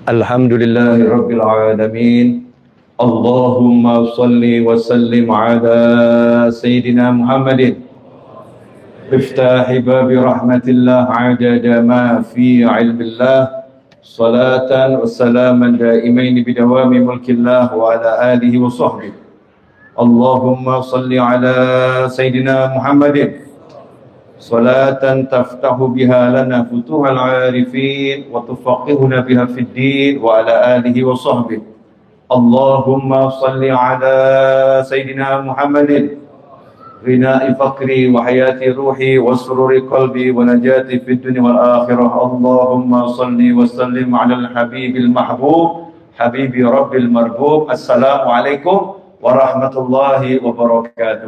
Alhamdulillahi Rabbil Alamin. Allahumma salli wa sallim ala Sayyidina Muhammadin Biftahi babi rahmatillah adada ma fi ilmillah Salatan wa salaman daimaini bidawami mulkillah wa ala alihi wa sahbihi. Allahumma salli ala Sayyidina Muhammadin salatan taftahu biha lana futuhal arifin wa tufaqihuna biha fid din wa ala alihi wa sahbihi. Allahumma salli ala Sayyidina Muhammadin ghina'i faqri wa hayati ruhi wa sururi qalbi wa najati fid dunya wal akhirah. Allahumma salli wa sallim ala al-habibil mahbub habibi rabbil marbub. Assalamualaikum warahmatullahi wabarakatuh.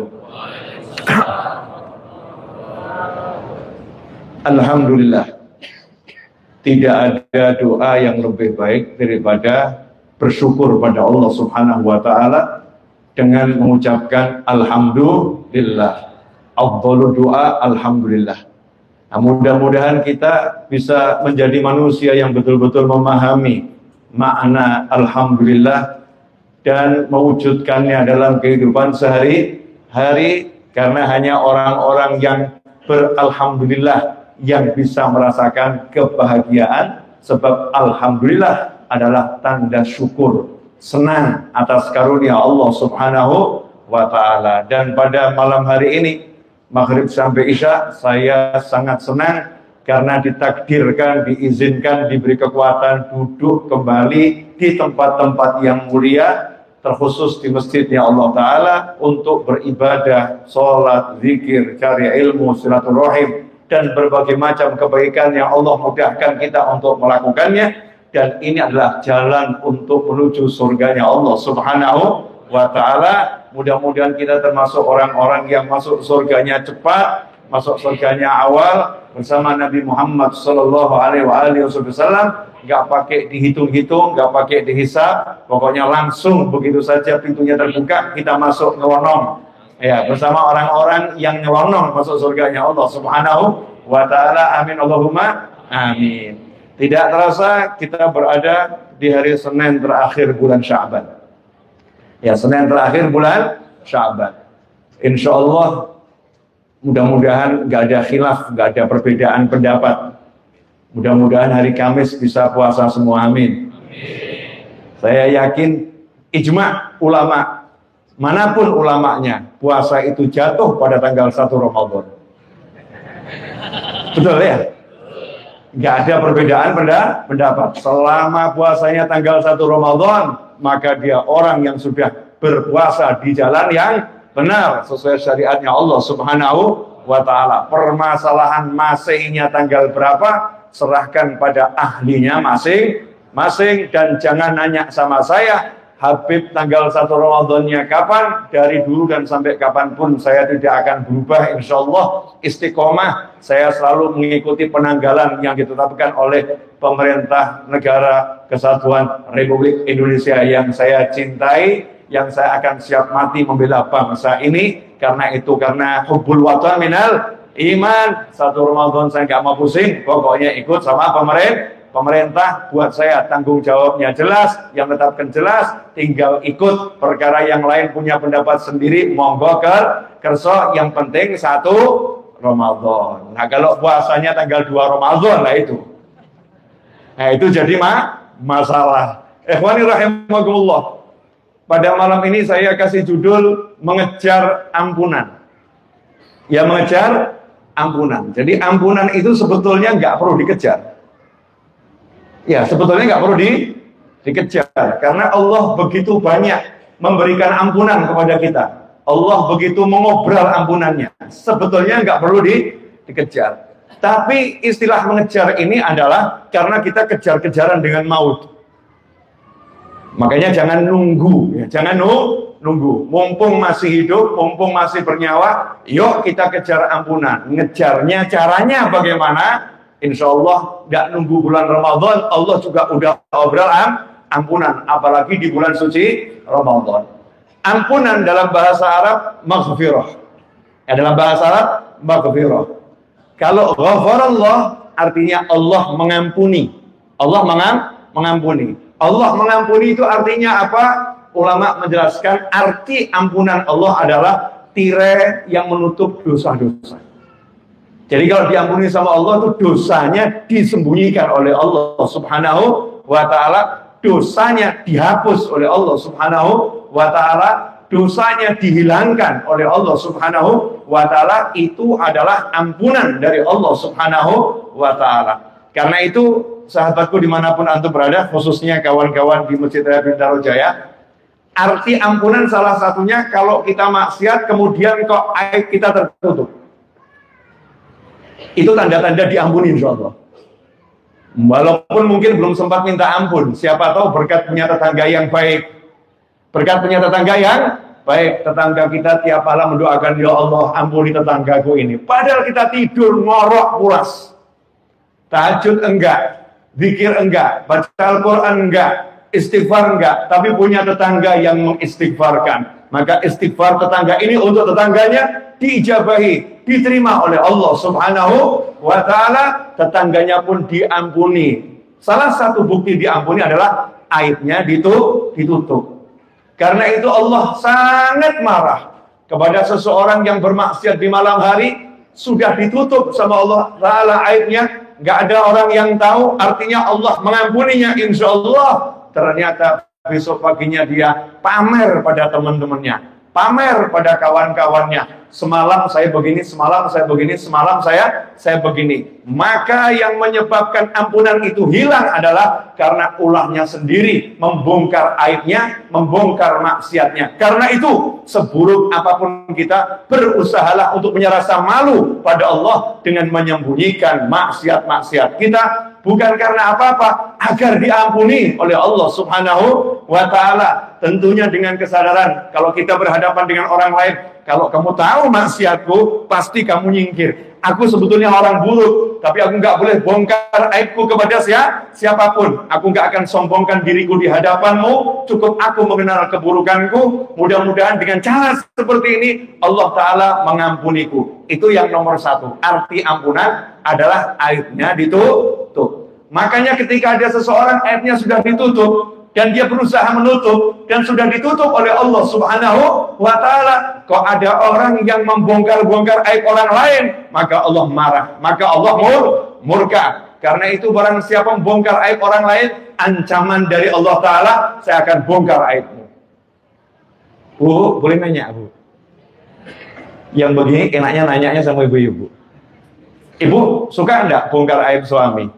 Alhamdulillah, tidak ada doa yang lebih baik daripada bersyukur pada Allah Subhanahu wa Ta'ala dengan mengucapkan Alhamdulillah. Afdhalud doa Alhamdulillah. Nah, mudah-mudahan kita bisa menjadi manusia yang betul-betul memahami makna Alhamdulillah dan mewujudkannya dalam kehidupan sehari-hari, karena hanya orang-orang yang beralhamdulillah yang bisa merasakan kebahagiaan, sebab alhamdulillah adalah tanda syukur, senang atas karunia Allah Subhanahu wa Ta'ala. Dan pada malam hari ini, maghrib sampai isya, saya sangat senang karena ditakdirkan, diizinkan, diberi kekuatan duduk kembali di tempat-tempat yang mulia, terkhusus di masjidnya Allah Ta'ala, untuk beribadah, sholat, zikir, cari ilmu, silaturahim, dan berbagai macam kebaikan yang Allah mudahkan kita untuk melakukannya. Dan ini adalah jalan untuk menuju surganya Allah Subhanahu wa Ta'ala. Mudah-mudahan kita termasuk orang-orang yang masuk surganya cepat, masuk surganya awal, bersama Nabi Muhammad Sallallahu Alaihi Wasallam. Nggak pakai dihitung-hitung, nggak pakai dihisab, pokoknya langsung begitu saja pintunya terbuka, kita masuk nyelonong. Ya, bersama orang-orang yang nyelonong masuk surganya Allah Subhanahu wa Ta'ala. Amin Allahumma amin. Tidak terasa kita berada di hari Senin terakhir bulan Sya'ban. Ya, Senin terakhir bulan Sya'ban. Insya Allah mudah-mudahan nggak ada khilaf, nggak ada perbedaan pendapat. Mudah-mudahan hari Kamis bisa puasa semua, amin. Saya yakin ijma' ulama, manapun ulamanya, puasa itu jatuh pada tanggal 1 Ramadan. Betul ya? Nggak ada perbedaan pendapat. Selama puasanya tanggal 1 Ramadan, maka dia orang yang sudah berpuasa di jalan yang benar, sesuai syariatnya Allah Subhanahu wa Ta'ala. Permasalahan masihnya tanggal berapa, serahkan pada ahlinya masing-masing, dan jangan nanya sama saya Habib tanggal 1 Ramadannya kapan. Dari dulu dan sampai kapanpun saya tidak akan berubah, insya Allah istiqomah. Saya selalu mengikuti penanggalan yang ditetapkan oleh pemerintah negara kesatuan Republik Indonesia yang saya cintai, yang saya akan siap mati membela bangsa ini. Karena itu, karena hubbul watan minal iman. 1 Ramadan saya nggak mau pusing, pokoknya ikut sama pemerintah. Buat saya tanggung jawabnya jelas, yang tetapkan jelas, tinggal ikut. Perkara yang lain punya pendapat sendiri, monggo kerso, yang penting 1 Ramadan. Nah, kalau puasanya tanggal 2 Ramadan lah itu. Nah, itu jadi masalah. Ikhwani rahimakumullah. Pada malam ini saya kasih judul mengejar ampunan. Ya, mengejar ampunan. Jadi ampunan itu sebetulnya nggak perlu dikejar. Ya, sebetulnya nggak perlu dikejar. Karena Allah begitu banyak memberikan ampunan kepada kita. Allah begitu mengobral ampunannya. Sebetulnya nggak perlu dikejar. Tapi istilah mengejar ini adalah karena kita kejar-kejaran dengan maut. Makanya jangan nunggu, ya. Jangan nunggu. Mumpung masih hidup, mumpung masih bernyawa, yuk kita kejar ampunan. Ngejarnya caranya bagaimana? Insya Allah nggak nunggu bulan Ramadan, Allah juga udah obral ampunan. Apalagi di bulan suci Ramadan. Ampunan dalam bahasa Arab maghfirah. Ya, dalam bahasa Arab maghfirah. Kalau ghafarallah artinya Allah mengampuni. Allah mengampuni. Allah mengampuni itu artinya apa? Ulama menjelaskan arti ampunan Allah adalah tirai yang menutup dosa-dosa. Jadi kalau diampuni sama Allah itu dosanya disembunyikan oleh Allah Subhanahu wa ta'ala, dosanya dihapus oleh Allah Subhanahu wa ta'ala, dosanya dihilangkan oleh Allah Subhanahu wa ta'ala. Itu adalah ampunan dari Allah Subhanahu wa ta'ala. Karena itu sahabatku dimanapun antum berada, khususnya kawan-kawan di Masjid Raya Bintaro Jaya, arti ampunan salah satunya kalau kita maksiat kemudian kok aib kita tertutup, itu tanda-tanda diampuni insya Allah. Walaupun mungkin belum sempat minta ampun, siapa tahu berkat punya tetangga yang baik, berkat punya tetangga yang baik, tetangga kita tiap malam mendoakan, ya Allah ampuni tetanggaku ini, padahal kita tidur ngorok pulas, tahajud enggak, zikir enggak, baca Al-Quran enggak, istighfar enggak, tapi punya tetangga yang mengistighfarkan, maka istighfar tetangga ini untuk tetangganya diijabahi, diterima oleh Allah Subhanahu wa ta'ala, tetangganya pun diampuni. Salah satu bukti diampuni adalah aibnya ditutup. Karena itu Allah sangat marah kepada seseorang yang bermaksiat di malam hari, sudah ditutup sama Allah ta'ala aibnya, nggak ada orang yang tahu, artinya Allah mengampuninya insya Allah. Ternyata besok paginya dia pamer pada teman-temannya, pamer pada kawan-kawannya, semalam saya begini, semalam saya begini, semalam saya begini. Maka yang menyebabkan ampunan itu hilang adalah karena ulahnya sendiri membongkar aibnya, membongkar maksiatnya. Karena itu seburuk apapun kita, berusahalah untuk menyerah rasa malu pada Allah dengan menyembunyikan maksiat-maksiat kita, bukan karena apa-apa, agar diampuni oleh Allah Subhanahu wa ta'ala. Tentunya dengan kesadaran, kalau kita berhadapan dengan orang lain, kalau kamu tahu maksiatku, pasti kamu nyingkir. Aku sebetulnya orang buruk, tapi aku nggak boleh bongkar aibku kepada siapapun. Aku nggak akan sombongkan diriku di hadapanmu, cukup aku mengenal keburukanku. Mudah-mudahan dengan cara seperti ini, Allah Ta'ala mengampuniku. Itu yang nomor satu. Arti ampunan adalah aibnya ditutup. Makanya ketika ada seseorang aibnya sudah ditutup, dan dia berusaha menutup, dan sudah ditutup oleh Allah Subhanahu wa ta'ala, kok ada orang yang membongkar-bongkar aib orang lain, maka Allah marah, maka Allah murka. Karena itu barang siapa membongkar aib orang lain, ancaman dari Allah Ta'ala, saya akan bongkar aibmu. Bu, boleh nanya Bu? Yang begini enaknya nanyanya sama ibu-ibu. Ibu suka enggak bongkar aib suami?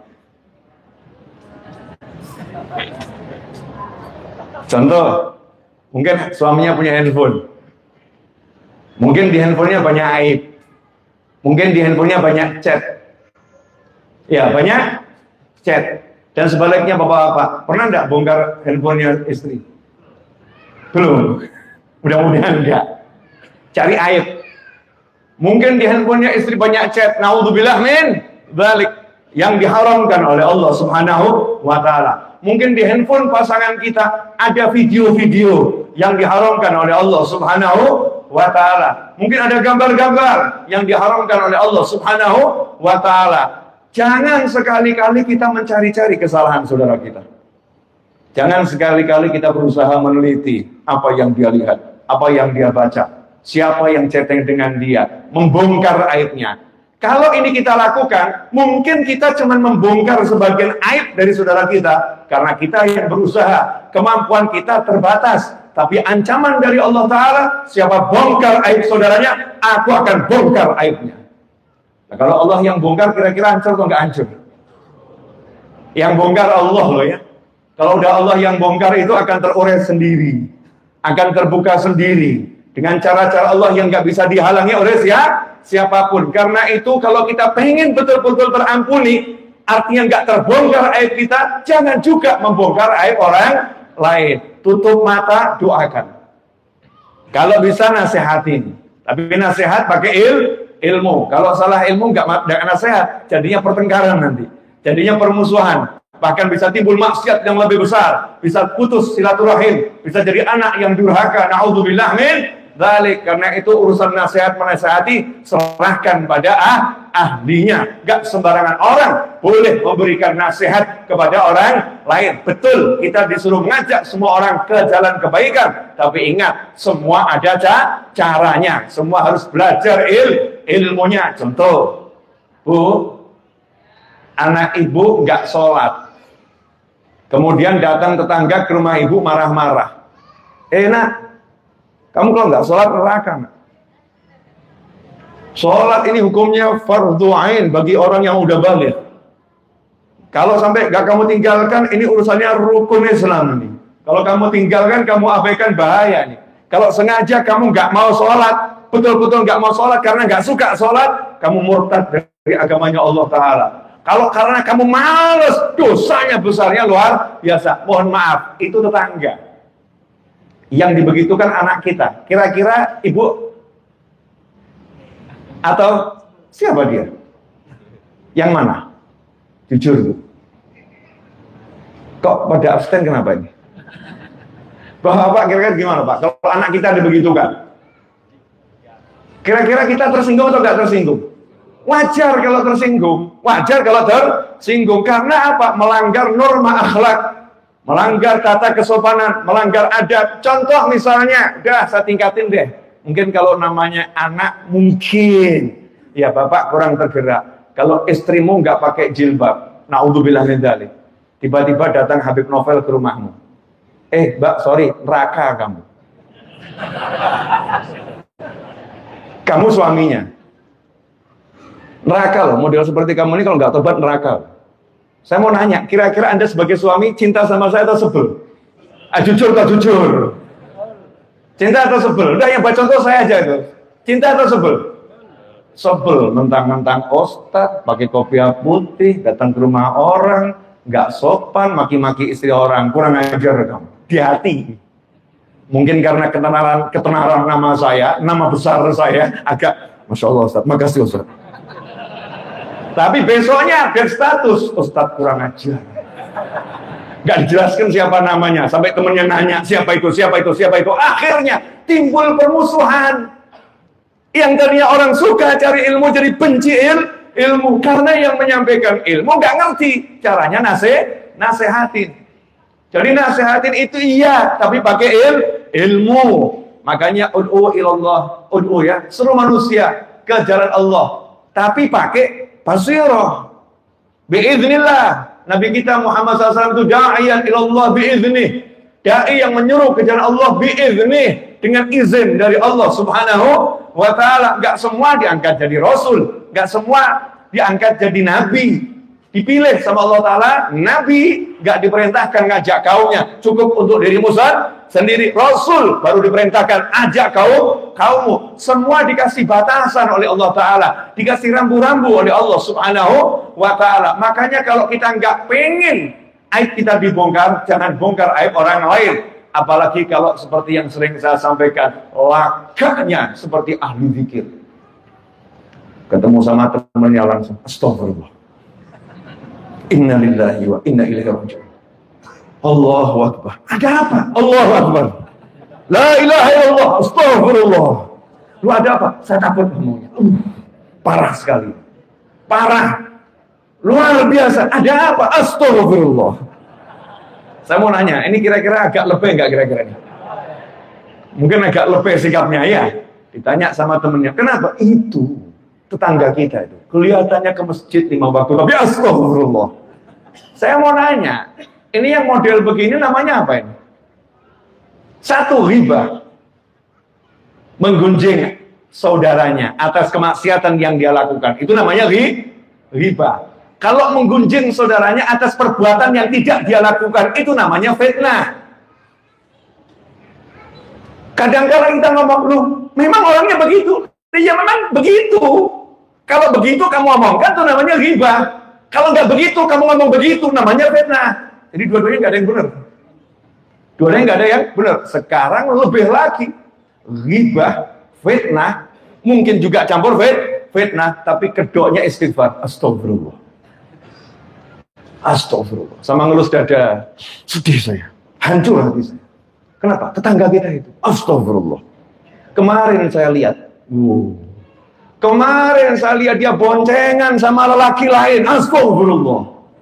Contoh, mungkin suaminya punya handphone, mungkin di handphonenya banyak aib, mungkin di handphonenya banyak chat, ya banyak chat, dan sebaliknya bapak-bapak, pernah enggak bongkar handphonenya istri? Belum, mudah-mudahan enggak. Cari aib. Mungkin di handphonenya istri banyak chat, naudzubillah min dzalik, yang diharamkan oleh Allah Subhanahu wa ta'ala. Mungkin di handphone pasangan kita ada video-video yang diharamkan oleh Allah Subhanahu wa ta'ala. Mungkin ada gambar-gambar yang diharamkan oleh Allah Subhanahu wa ta'ala. Jangan sekali-kali kita mencari-cari kesalahan saudara kita. Jangan sekali-kali kita berusaha meneliti apa yang dia lihat, apa yang dia baca, siapa yang chatting dengan dia, membongkar aibnya. Kalau ini kita lakukan, mungkin kita cuma membongkar sebagian aib dari saudara kita, karena kita yang berusaha, kemampuan kita terbatas. Tapi ancaman dari Allah Ta'ala, siapa bongkar aib saudaranya, aku akan bongkar aibnya. Nah, kalau Allah yang bongkar, kira-kira hancur atau nggak hancur? Yang bongkar Allah loh ya. Kalau udah Allah yang bongkar itu akan terurai sendiri, akan terbuka sendiri, dengan cara-cara Allah yang nggak bisa dihalangi oleh siapapun. Karena itu kalau kita pengen betul-betul terampuni, artinya nggak terbongkar aib kita, jangan juga membongkar aib orang lain. Tutup mata, doakan. Kalau bisa nasihatin, tapi nasihat pakai ilmu. Kalau salah ilmu nggak nasihat, jadinya pertengkaran nanti, jadinya permusuhan. Bahkan bisa timbul maksiat yang lebih besar, bisa putus silaturahim, bisa jadi anak yang durhaka. Naudzubillah min dzalik. Karena itu urusan nasihat menasihati serahkan pada ahlinya. Gak sembarangan orang boleh memberikan nasihat kepada orang lain. Betul, kita disuruh mengajak semua orang ke jalan kebaikan, tapi ingat, semua ada caranya. Semua harus belajar ilmunya. Contoh, Bu, anak ibu nggak sholat, kemudian datang tetangga ke rumah ibu marah-marah. Nak, kamu kalau nggak sholat neraka. Sholat ini hukumnya fardhu ain bagi orang yang udah balik. Kalau sampai nggak kamu tinggalkan, ini urusannya rukun Islam ini. Kalau kamu tinggalkan, kamu abaikan, bahaya nih. Kalau sengaja kamu nggak mau sholat, betul-betul nggak mau sholat karena nggak suka sholat, kamu murtad dari agamanya Allah Ta'ala. Kalau karena kamu males, dosanya besarnya luar biasa. Mohon maaf, itu tetangga. Yang dibegitukan anak kita. Kira-kira ibu atau siapa dia? Yang mana? Jujur, Bu. Kok pada abstain kenapa ini? Bapak kira-kira gimana, Pak? Kalau anak kita dibegitukan, kira-kira kita tersinggung atau nggak tersinggung? Wajar kalau tersinggung. Wajar kalau tersinggung. Karena apa? Melanggar norma akhlak, melanggar tata kesopanan, melanggar adab. Contoh misalnya, saya tingkatin deh. Mungkin kalau namanya anak, mungkin ya bapak kurang tergerak. Kalau istrimu nggak pakai jilbab, naudzubillah min dzalik, tiba-tiba datang Habib Novel ke rumahmu. Mbak, sorry, neraka kamu. Kamu suaminya. Neraka loh, model seperti kamu ini kalau nggak tobat neraka. Saya mau nanya, kira-kira Anda sebagai suami cinta sama saya atau sebel? Jujur atau jujur? Cinta atau sebel? Udah yang baca contoh saya aja itu. Cinta atau sebel? Sebel, mentang-mentang ustadz, pakai kopiah putih, datang ke rumah orang, nggak sopan, maki-maki istri orang, kurang ajar kamu. Di hati. Mungkin karena ketenaran nama saya, nama besar saya, agak, Masya Allah Ustadz, makasih Ustadz. Tapi besoknya berstatus Ustadz kurang ajar. Gak dijelaskan siapa namanya, sampai temennya nanya siapa itu. Akhirnya timbul permusuhan. Yang tadinya orang suka cari ilmu jadi benci ilmu karena yang menyampaikan ilmu gak ngerti caranya nasehatin. Jadi nasehatin itu iya, tapi pakai ilmu. Makanya ud'u ilallah, seru manusia ke jalan Allah, tapi pakai basirah, biiznillah. Nabi kita Muhammad SAW itu da'iyan ilallah biiznih, dai yang menyuruh ke jalan Allah biiznih, dengan izin dari Allah Subhanahu wa Ta'ala. Gak semua diangkat jadi rasul, gak semua diangkat jadi nabi. Dipilih sama Allah Ta'ala, nabi gak diperintahkan ngajak kaumnya, cukup untuk dirimu sendiri. Rasul baru diperintahkan ajak kaummu. Semua dikasih batasan oleh Allah Ta'ala, dikasih rambu-rambu oleh Allah Subhanahu wa Ta'ala. Makanya kalau kita nggak pengen aib kita dibongkar, jangan bongkar aib orang lain. Apalagi kalau seperti yang sering saya sampaikan, lakanya seperti ahli zikir. Ketemu sama temannya langsung, astagfirullah, inna lillahi wa inna ilaihi raji'un. Allahu Akbar. Ada apa? Allahu Akbar. La ilaha illallah. Astagfirullah. Lu ada apa? Saya takut ngomongnya. Parah sekali. Parah. Luar biasa. Ada apa? Astagfirullah. Saya mau nanya, ini kira-kira agak lebih nggak kira-kira ini? Mungkin agak lebih sikapnya ya. Ditanya sama temennya, kenapa? Itu tetangga kita itu. Kelihatannya ke masjid 5 waktu, tapi astagfirullah. Saya mau nanya, ini yang model begini namanya apa ini? Satu, ghibah. Menggunjing saudaranya atas kemaksiatan yang dia lakukan. Itu namanya ghibah. Kalau menggunjing saudaranya atas perbuatan yang tidak dia lakukan, itu namanya fitnah. Kadang-kadang kita ngomong, lu memang orangnya begitu. Ya memang begitu. Kalau begitu kamu omongkan, itu namanya ghibah. Kalau nggak begitu, kamu ngomong begitu, namanya fitnah. Jadi dua-duanya nggak ada yang benar. Dua-duanya nggak ada yang benar. Sekarang lebih lagi, ghibah, fitnah, mungkin juga campur fitnah, tapi kedoknya istighfar. Astagfirullah. Astagfirullah. Sama ngelus dada, sedih saya, hancur hati saya. Kenapa? Tetangga kita itu. Astagfirullah. Kemarin saya lihat, kemarin saya lihat dia boncengan sama lelaki lain. Astagfirullah.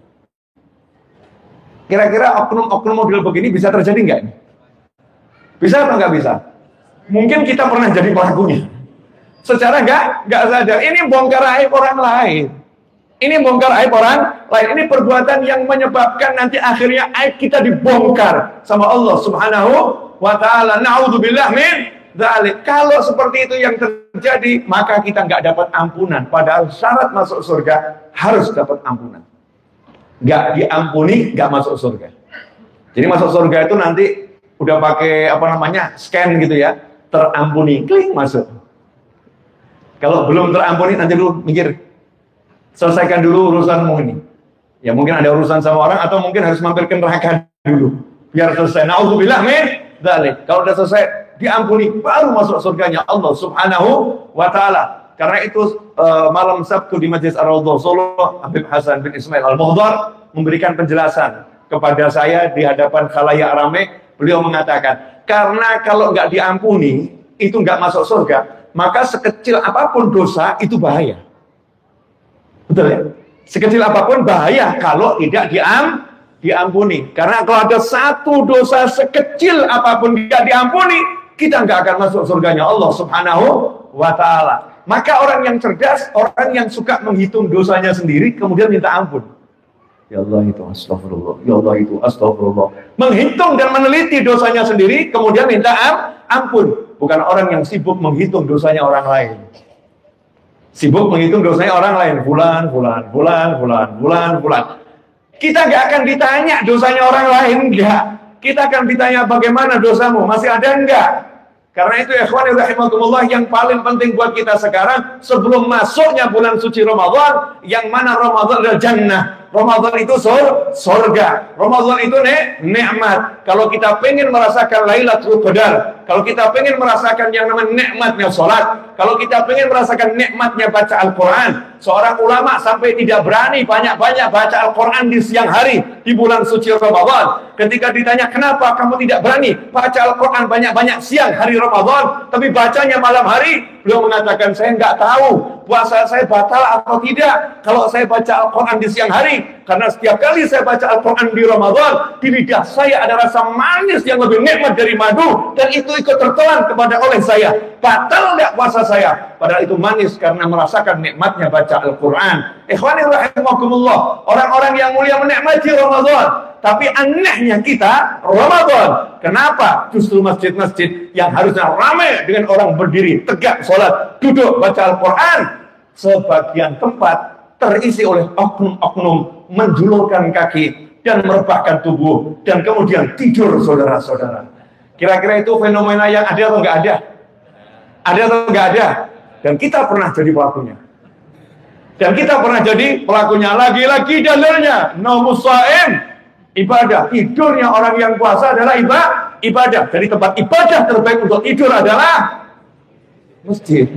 Kira-kira oknum-oknum model begini bisa terjadi nggak? Bisa atau nggak bisa? Mungkin kita pernah jadi pelakunya. Secara nggak sadar. Ini bongkar aib orang lain. Ini bongkar aib orang lain. Ini perbuatan yang menyebabkan nanti akhirnya aib kita dibongkar sama Allah Subhanahu wa ta'ala. Na'udzubillah min dzalik. Kalau seperti itu yang terjadi, maka kita nggak dapat ampunan. Padahal syarat masuk surga harus dapat ampunan. Nggak diampuni, nggak masuk surga. Jadi masuk surga itu nanti udah pakai apa namanya scan gitu ya, terampuni, klik masuk. Kalau belum terampuni, nanti dulu mikir, selesaikan dulu urusanmu ini. Ya mungkin ada urusan sama orang, atau mungkin harus mampir ke neraka dulu, biar selesai. Na'udzubillah min dzalik. Kalau udah selesai, diampuni, baru masuk surganya Allah Subhanahu wa ta'ala. Karena itu malam Sabtu di Majlis Ar-Raudhah Solo, Habib Hasan bin Ismail Al-Muhdar memberikan penjelasan kepada saya di hadapan khalayak ramai. Beliau mengatakan, karena kalau nggak diampuni, itu nggak masuk surga, maka sekecil apapun dosa itu bahaya. Betul ya? Sekecil apapun bahaya kalau tidak diampuni. Karena kalau ada satu dosa sekecil apapun tidak diampuni, kita nggak akan masuk surganya Allah Subhanahu wa ta'ala. Maka orang yang cerdas, orang yang suka menghitung dosanya sendiri, kemudian minta ampun. Ya Allah itu astagfirullah, ya Allah itu astagfirullah. Menghitung dan meneliti dosanya sendiri, kemudian minta ampun. Bukan orang yang sibuk menghitung dosanya orang lain. Sibuk menghitung dosanya orang lain. Bulan. Kita nggak akan ditanya dosanya orang lain, enggak. Kita akan ditanya bagaimana dosamu, masih ada enggak? Karena itu ikhwan rahimakumullah, yang paling penting buat kita sekarang sebelum masuknya bulan suci Ramadan, yang mana Ramadan adalah jannah. Ramadan itu surga. Ramadan itu nikmat. Kalau kita pengen merasakan Lailatul Qadar, kalau kita pengen merasakan yang namanya nikmatnya sholat, kalau kita pengen merasakan nikmatnya baca Al-Quran, seorang ulama sampai tidak berani banyak-banyak baca Al-Quran di siang hari di bulan suci Ramadan. Ketika ditanya kenapa kamu tidak berani baca Al-Quran banyak-banyak siang hari Ramadan, tapi bacanya malam hari, beliau mengatakan, saya nggak tahu puasa saya batal atau tidak kalau saya baca Al-Quran di siang hari. Karena setiap kali saya baca Al-Quran di Ramadan, di lidah saya ada rasa manis yang lebih nikmat dari madu, dan itu ikut tertelan kepada oleh saya. Batal nggak puasa saya? Padahal itu manis karena merasakan nikmatnya baca Al-Quran. Ikhwani rahimakumullah, orang-orang yang mulia menikmati Ramadan. Tapi anehnya kita Ramadan, kenapa justru masjid-masjid yang harusnya ramai dengan orang berdiri, tegak, sholat, duduk, baca Al-Quran, sebagian tempat terisi oleh oknum-oknum menjulurkan kaki dan merebahkan tubuh dan kemudian tidur, saudara-saudara. Kira-kira itu fenomena yang ada atau nggak ada? Ada atau nggak ada? Dan kita pernah jadi pelakunya. Dan kita pernah jadi pelakunya. Lagi-lagi dalilnya, naumus shaim, ibadah. Tidurnya orang yang puasa adalah ibadah. Jadi tempat ibadah terbaik untuk tidur adalah masjid.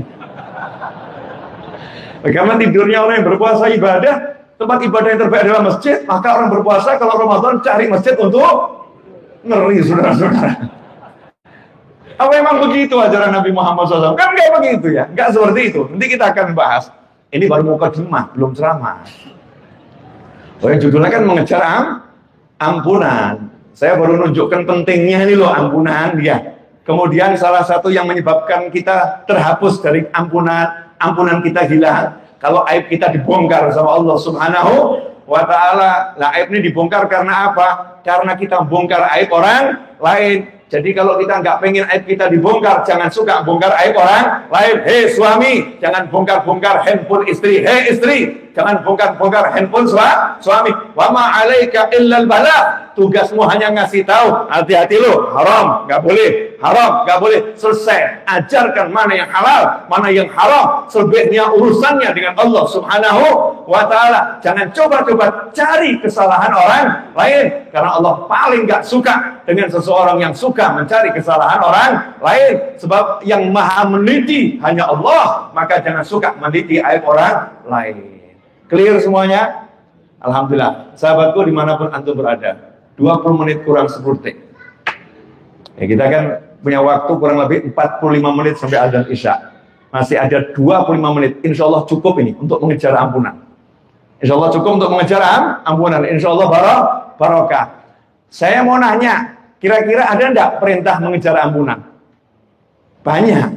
Bagaimana tidurnya orang yang berpuasa ibadah, tempat ibadah yang terbaik adalah masjid, maka orang berpuasa kalau Ramadan cari masjid untuk ngeri, saudara-saudara. Apa memang begitu ajaran Nabi Muhammad SAW? Kan nggak begitu ya, nggak seperti itu. Nanti kita akan bahas. Ini baru mukadimah, belum ceramah. Judulnya kan mengejar ampunan. Saya baru nunjukkan pentingnya ini loh, ampunan ya. Kemudian salah satu yang menyebabkan kita terhapus dari ampunan kita hilang, kalau aib kita dibongkar sama Allah Subhanahu wa ta'ala. Nah, aib ini dibongkar karena apa? Karena kita bongkar aib orang lain. Jadi kalau kita nggak pengen aib kita dibongkar, jangan suka bongkar aib orang lain. Hei suami, jangan bongkar-bongkar handphone istri. Hei istri, jangan bongkar-bongkar handphone suami. Wa ma 'alaika illal bala. Tugasmu hanya ngasih tahu, hati-hati lo, haram, nggak boleh, haram, nggak boleh. Selesai. Ajarkan mana yang halal, mana yang haram. Selebihnya urusannya dengan Allah Subhanahu wa ta'ala. Jangan coba-coba cari kesalahan orang lain, karena Allah paling nggak suka dengan seseorang yang suka mencari kesalahan orang lain. Sebab yang maha meneliti hanya Allah, maka jangan suka meneliti aib orang lain. Clear semuanya? Alhamdulillah. Sahabatku dimanapun antum berada, 20 menit kurang 10 detik. Ya, kita kan punya waktu kurang lebih 45 menit sampai azan Isya. Masih ada 25 menit. Insya Allah cukup ini untuk mengejar ampunan. Insya Allah cukup untuk mengejar ampunan. Insya Allah barokah. Saya mau nanya, kira-kira ada enggak perintah mengejar ampunan? Banyak.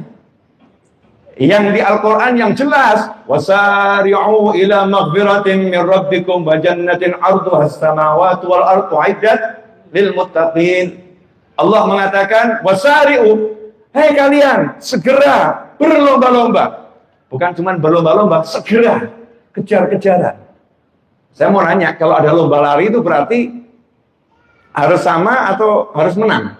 Yang di Al-Quran yang jelas, wasari'u ila maghfiratin min rabbikum wa jannatin 'arduha as-samawati wal ardu 'iddat lil muttaqin. Allah mengatakan, wasari'u, hei kalian, segera berlomba-lomba. Bukan cuma berlomba-lomba, segera kejar-kejaran. Saya mau nanya, kalau ada lomba lari itu berarti harus sama atau harus menang?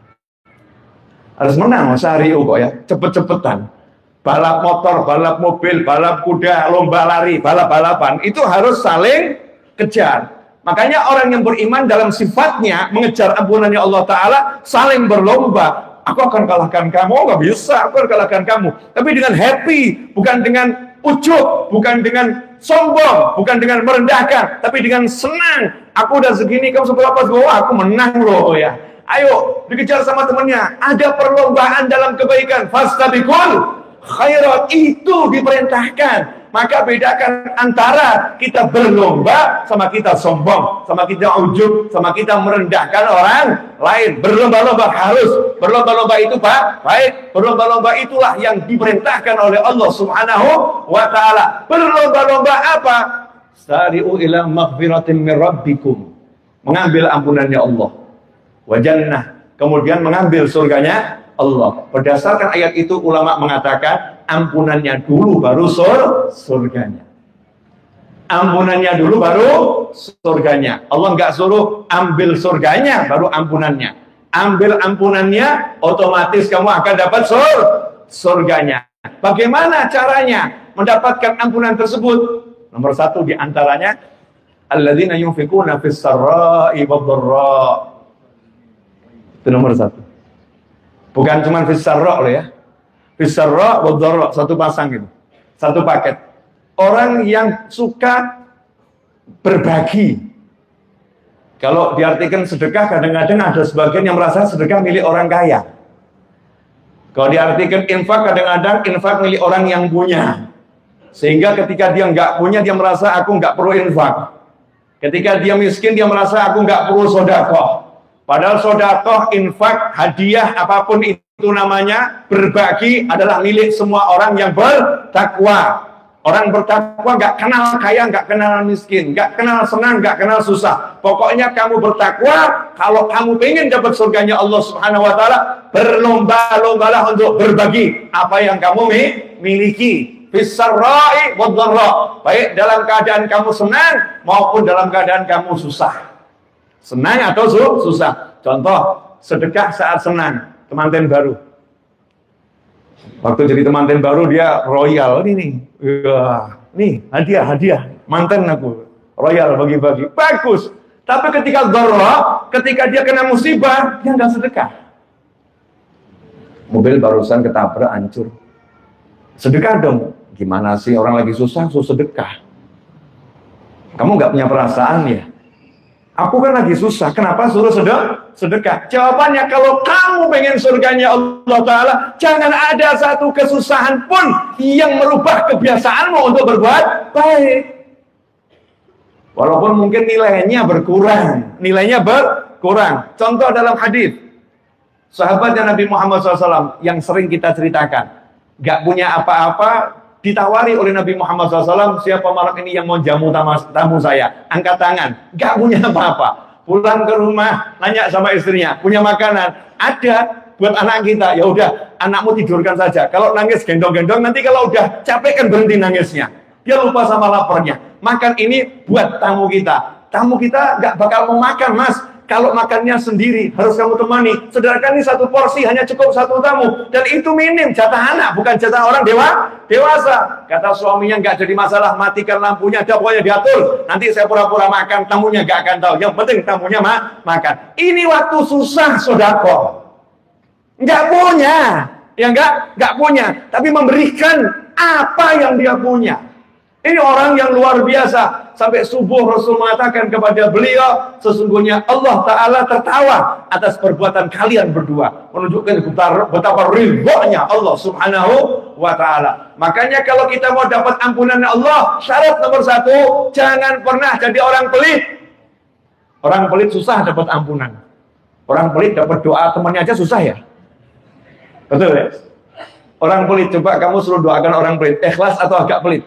Harus menang, wasari'u kok ya, cepet-cepetan. Balap motor, balap mobil, balap kuda, lomba lari, balap-balapan, itu harus saling kejar. Makanya orang yang beriman dalam sifatnya mengejar ampunannya Allah Ta'ala, saling berlomba. Aku akan kalahkan kamu, nggak bisa, aku akan kalahkan kamu. Tapi dengan happy, bukan dengan ujub, bukan dengan sombong, bukan dengan merendahkan, tapi dengan senang. Aku udah segini, kamu seberapa? Aku menang loh ya. Ayo, dikejar sama temennya. Ada perlombaan dalam kebaikan. Fastabiqul khairat, itu diperintahkan. Maka bedakan antara kita berlomba sama kita sombong, sama kita ujub, sama kita merendahkan orang lain. Berlomba-lomba harus, berlomba-lomba itu baik, berlomba-lomba itulah yang diperintahkan oleh Allah Subhanahu wa Ta'ala. Berlomba-lomba apa? Sari'u ila maghfiratin min rabbikum, mengambil ampunannya Allah, wa jannah, kemudian mengambil surganya Allah. Berdasarkan ayat itu ulama mengatakan ampunannya dulu baru surganya. Ampunannya dulu baru surganya. Allah nggak suruh ambil surganya baru ampunannya. Ambil ampunannya, otomatis kamu akan dapat surganya. Bagaimana caranya mendapatkan ampunan tersebut? Nomor satu diantaranya, alladzina yunfikuna fis sarra'i wad-dharra. Itu nomor satu. Bukan cuma fisarra loh ya. Fisarra wad-dharra, satu pasang itu. Satu paket. Orang yang suka berbagi. Kalau diartikan sedekah, kadang-kadang ada sebagian yang merasa sedekah milik orang kaya. Kalau diartikan infak, kadang-kadang infak milik orang yang punya. Sehingga ketika dia nggak punya, dia merasa aku nggak perlu infak. Ketika dia miskin, dia merasa aku nggak perlu sedekah. Padahal sedekah, infak, hadiah, apapun itu namanya, berbagi adalah milik semua orang yang bertakwa. Orang bertakwa nggak kenal kaya, nggak kenal miskin, nggak kenal senang, nggak kenal susah. Pokoknya kamu bertakwa, kalau kamu pengen dapat surganya Allah Subhanahu wa Ta'ala, berlomba-lombalah untuk berbagi apa yang kamu miliki. Fisarra'i wad-dharra, baik dalam keadaan kamu senang maupun dalam keadaan kamu susah. Senang atau susah. Contoh, sedekah saat senang, temanten baru. Waktu jadi temanten baru dia royal, ini nih hadiah, manten aku, royal bagi-bagi, bagus. Tapi ketika dharra, ketika dia kena musibah, dia nggak sedekah. Mobil barusan ketabrak, hancur. Sedekah dong. Gimana sih orang lagi susah, sedekah? Kamu nggak punya perasaan ya? Aku kan lagi susah, kenapa suruh sedekah? Jawabannya, kalau kamu pengen surganya Allah Ta'ala, jangan ada satu kesusahan pun yang merubah kebiasaanmu untuk berbuat baik. Walaupun mungkin nilainya berkurang. Contoh dalam hadis, sahabatnya Nabi Muhammad SAW yang sering kita ceritakan, gak punya apa-apa, ditawari oleh Nabi Muhammad SAW, siapa malam ini yang mau jamu tamu saya? Angkat tangan. Gak punya apa-apa. Pulang ke rumah, nanya sama istrinya, punya makanan? Ada buat anak kita. Ya udah, anakmu tidurkan saja. Kalau nangis gendong-gendong, nanti kalau udah capek kan berhenti nangisnya. Dia lupa sama laparnya. Makan ini buat tamu kita. Tamu kita gak bakal mau makan, Mas. Kalau makannya sendiri, harus kamu temani. Sedangkan ini satu porsi, hanya cukup satu tamu. Dan itu minim, jatah anak, bukan jatah orang dewasa. Kata suaminya, nggak jadi masalah, matikan lampunya, ada pokoknya diatur. Nanti saya pura-pura makan, tamunya nggak akan tahu. Yang penting tamunya makan. Ini waktu susah, sedekah. Nggak punya. Ya nggak punya. Tapi memberikan apa yang dia punya. Ini orang yang luar biasa. sampai subuh Rasul mengatakan kepada beliau, sesungguhnya Allah Ta'ala tertawa atas perbuatan kalian berdua, menunjukkan betapa ridhonya Allah Subhanahu wa Ta'ala. Makanya kalau kita mau dapat ampunan Allah, syarat nomor 1, jangan pernah jadi orang pelit. Orang pelit susah dapat ampunan. Orang pelit dapat doa temannya aja susah ya. Betul ya? Orang pelit, coba kamu suruh doakan orang pelit, ikhlas atau agak pelit?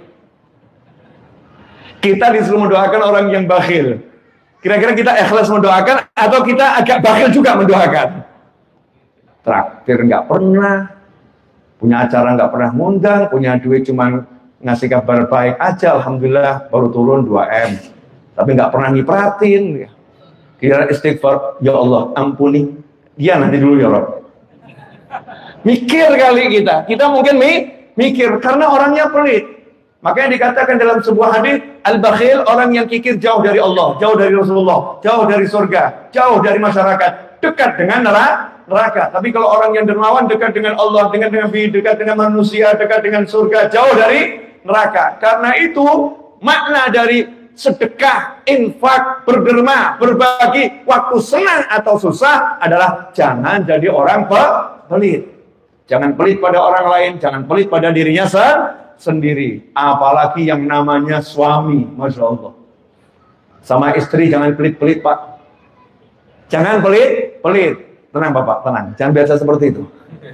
Kita disuruh mendoakan orang yang bakhil. Kira-kira kita ikhlas mendoakan atau kita agak bakhil juga mendoakan? Traktir nggak pernah, punya acara nggak pernah ngundang, punya duit cuma ngasih kabar baik aja, alhamdulillah baru turun 2M. Tapi nggak pernah nyipratin. Kira istighfar, ya Allah ampuni. Dia nanti dulu ya Rob. Mikir kali kita mungkin mikir karena orangnya pelit. Makanya dikatakan dalam sebuah hadis, al-bakhil, orang yang kikir jauh dari Allah, jauh dari Rasulullah, jauh dari surga, jauh dari masyarakat, dekat dengan neraka. Tapi kalau orang yang dermawan dekat dengan Allah, dengan Nabi, dekat dengan manusia, dekat dengan surga, jauh dari neraka. Karena itu makna dari sedekah, infak, berderma, berbagi, waktu senang atau susah adalah jangan jadi orang pelit. Jangan pelit pada orang lain, jangan pelit pada dirinya sendiri. Apalagi yang namanya suami, Masya Allah. Sama istri jangan pelit-pelit Pak. Jangan pelit. Tenang Bapak, tenang. Jangan biasa seperti itu.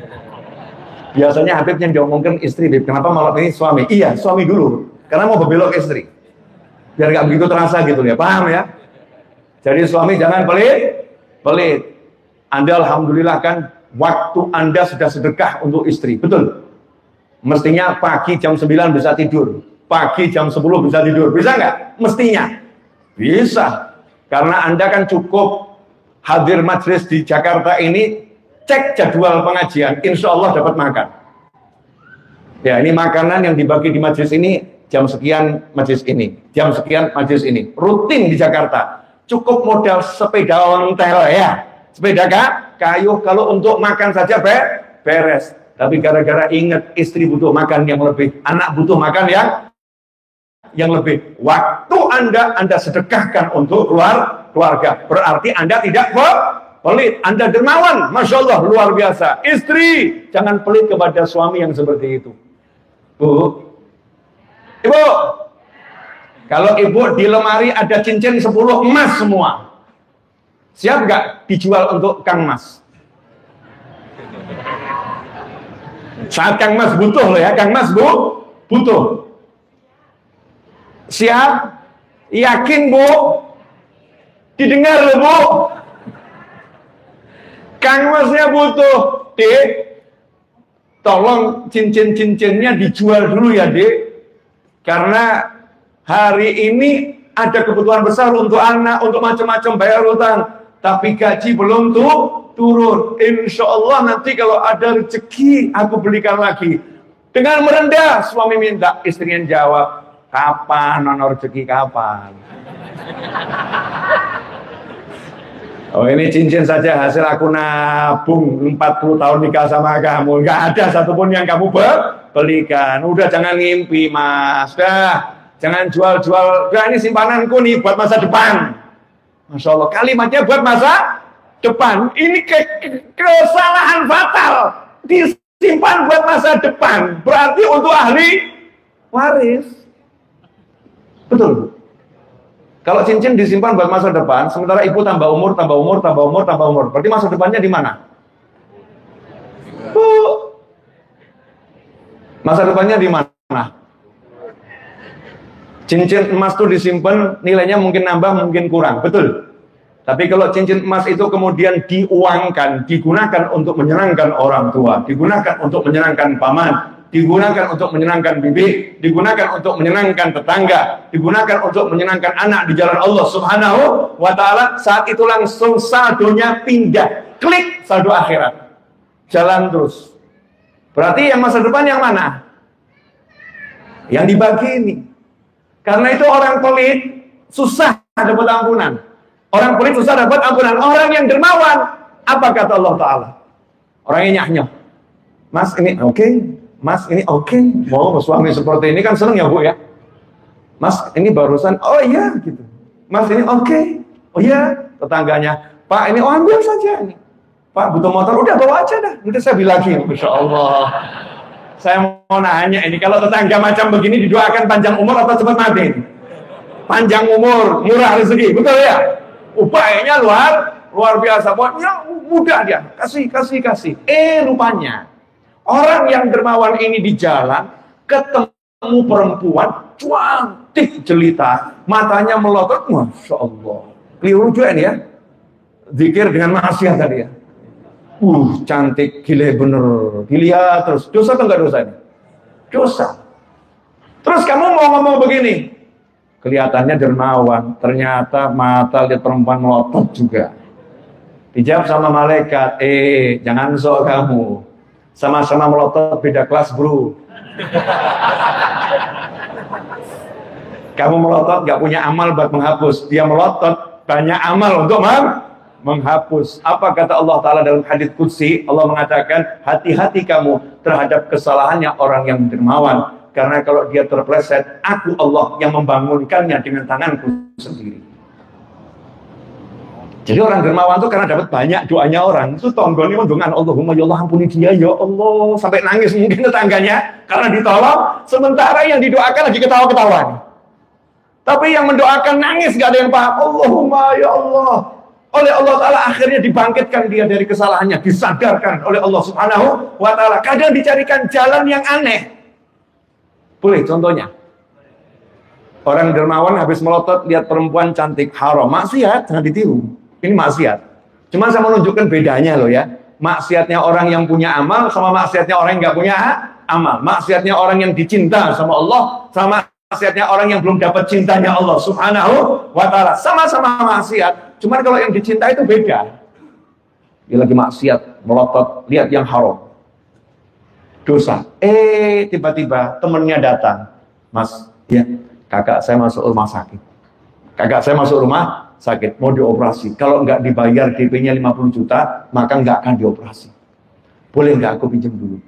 Biasanya Habib yang diomongkan istri, kenapa malam ini suami? Iya, suami dulu. Karena mau berbelok istri. Biar nggak begitu terasa gitu ya, paham ya? Jadi suami jangan pelit. Anda alhamdulillah kan waktu Anda sudah sedekah untuk istri, betul? Mestinya pagi jam 9 bisa tidur, pagi jam 10 bisa tidur, bisa nggak? Mestinya bisa, karena Anda kan cukup hadir majelis di Jakarta ini, cek jadwal pengajian, insya Allah dapat makan. Ya, ini makanan yang dibagi di majelis ini, jam sekian majelis ini, jam sekian majelis ini, rutin di Jakarta. Cukup modal sepeda ontel ya, sepeda kayu, kalau untuk makan saja beres. Tapi gara-gara ingat istri butuh makan yang lebih, anak butuh makan yang lebih. Waktu Anda sedekahkan untuk keluarga. Berarti Anda tidak pelit. Anda dermawan. Masya Allah, luar biasa. Istri, jangan pelit kepada suami yang seperti itu. Bu, Ibu, kalau Ibu di lemari ada cincin 10 emas semua. Siap nggak dijual untuk Kang Mas? Saat Kang Mas butuh loh ya, Kang Mas butuh. Siap? Yakin Bu? Didengar loh Bu? Kang Masnya butuh, Dek. Tolong cincin-cincinnya dijual dulu ya Dek. Karena hari ini ada kebutuhan besar untuk anak, untuk macam-macam bayar utang. Tapi gaji belum turun. Insya Allah nanti kalau ada rezeki aku belikan lagi. Dengan merendah suami minta, istrinya jawab, kapan nono rezeki kapan? Oh ini cincin saja hasil aku nabung 40 tahun nikah sama kamu, nggak ada satupun yang kamu belikan. Udah jangan ngimpi Mas, jangan jual-jual. Udah ini simpananku nih buat masa depan. Masya Allah, kalimatnya buat masa depan. Ini kesalahan fatal. Disimpan buat masa depan. Berarti untuk ahli waris. Betul. Kalau cincin disimpan buat masa depan, sementara ibu tambah umur. Berarti masa depannya di mana? Masa depannya di mana? Cincin emas itu disimpan, nilainya mungkin nambah, mungkin kurang, betul. Tapi kalau cincin emas itu kemudian diuangkan, digunakan untuk menyenangkan orang tua, digunakan untuk menyenangkan paman, digunakan untuk menyenangkan bibi, digunakan untuk menyenangkan tetangga, digunakan untuk menyenangkan anak di jalan Allah Subhanahu wa Ta'ala, saat itu langsung saldonya pindah, klik saldo akhirat, jalan terus. Berarti yang masa depan yang mana? Yang dibagi ini. Karena itu orang pelit susah dapat ampunan. Orang pelit susah dapat ampunan. Orang yang dermawan, apa kata Allah Ta'ala? Orangnya nyah-nyah. Mas ini oke, Mas ini oke. Mau suami seperti ini kan seneng ya Bu ya? Mas, ini barusan, oh iya gitu. Mas, ini oke. Oh iya, tetangganya, Pak, ini ambil saja ini. Pak, butuh motor, udah bawa aja dah. Nanti saya bilang lagi, Masya Allah. Saya mau nanya ini, kalau tetangga macam begini didoakan panjang umur atau cepat mati? Panjang umur, murah rezeki, betul ya? Upayanya luar biasa. Pokoknya mudah dia, kasih. Rupanya orang yang dermawan ini di jalan ketemu perempuan cantik jelita, matanya melotot, Masya Allah. Keliru juga ini ya, zikir dengan maksiat tadi ya. Cantik, gile bener. Dilihat terus, dosa atau enggak dosa ini? Dosa. Terus kamu mau ngomong begini, kelihatannya dermawan, ternyata mata lihat perempuan melotot juga. Dijawab sama malaikat, jangan sok kamu. Sama-sama melotot, beda kelas bro. Kamu melotot gak punya amal buat menghapus, dia melotot banyak amal untuk menghapus. Apa kata Allah Ta'ala dalam hadits qudsi? Allah mengatakan, hati-hati kamu terhadap kesalahannya orang yang dermawan, karena kalau dia terpleset, aku Allah yang membangunkannya dengan tanganku sendiri. Jadi orang dermawan itu karena dapat banyak doanya orang, itu tonggoni mendungan, Allahumma ya Allah ampuni dia ya Allah, sampai nangis mungkin tetangganya karena ditolong, sementara yang didoakan lagi ketawa-ketawa. Tapi yang mendoakan nangis gak ada yang paham. Allahumma ya Allah, oleh Allah Ta'ala akhirnya dibangkitkan dia dari kesalahannya, disadarkan oleh Allah Subhanahu wa Ta'ala. Kadang dicarikan jalan yang aneh. Boleh contohnya, orang dermawan habis melotot lihat perempuan cantik, haram, maksiat, jangan ditiru. Ini maksiat. Cuma saya menunjukkan bedanya loh ya. Maksiatnya orang yang punya amal sama maksiatnya orang yang nggak punya amal. Maksiatnya orang yang dicinta sama Allah sama maksiatnya orang yang belum dapat cintanya Allah Subhanahu wa Ta'ala. Sama-sama maksiat. Cuma kalau yang dicinta itu beda. Dia lagi maksiat, melotot, lihat yang haram, dosa. Tiba-tiba temennya datang, Mas, ya, kakak saya masuk rumah sakit. Kakak saya masuk rumah sakit, mau dioperasi. Kalau nggak dibayar DP-nya 50 juta, maka nggak akan dioperasi. Boleh nggak aku pinjam dulu?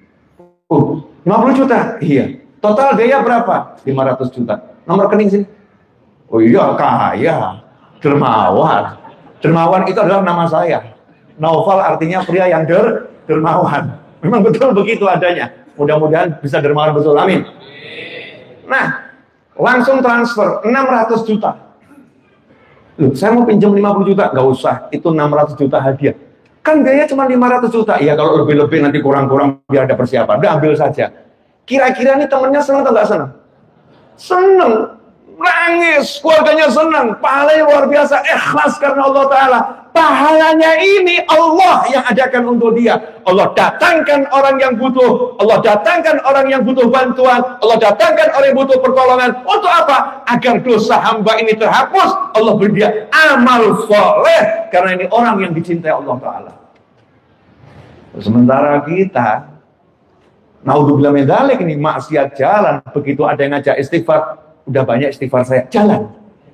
50 juta? Iya. Total biaya berapa? 500 juta. Nomor rekening sini. Oh iya, kaya. Dermawan. Dermawan itu adalah nama saya. Naufal artinya pria yang dermawan. Memang betul begitu adanya. Mudah-mudahan bisa dermawan betul. Amin. Nah, langsung transfer 600 juta. Loh, saya mau pinjam 50 juta. Nggak usah, itu 600 juta hadiah. Kan biaya cuma 500 juta. Iya, kalau lebih-lebih nanti kurang-kurang biar ada persiapan. Udah ambil saja. Kira-kira nih temennya senang atau nggak senang? Senang. Nangis, keluarganya senang, pahalanya luar biasa, ikhlas karena Allah Ta'ala. Pahalanya ini Allah yang adakan untuk dia. Allah datangkan orang yang butuh, Allah datangkan orang yang butuh bantuan, Allah datangkan orang yang butuh pertolongan. Untuk apa? Agar dosa hamba ini terhapus. Allah beri dia amal soleh, karena ini orang yang dicintai Allah Ta'ala. Sementara kita, naudzubillah min dzalik, ini maksiat jalan, begitu ada yang ngajak istighfar, udah banyak istighfar saya, jalan.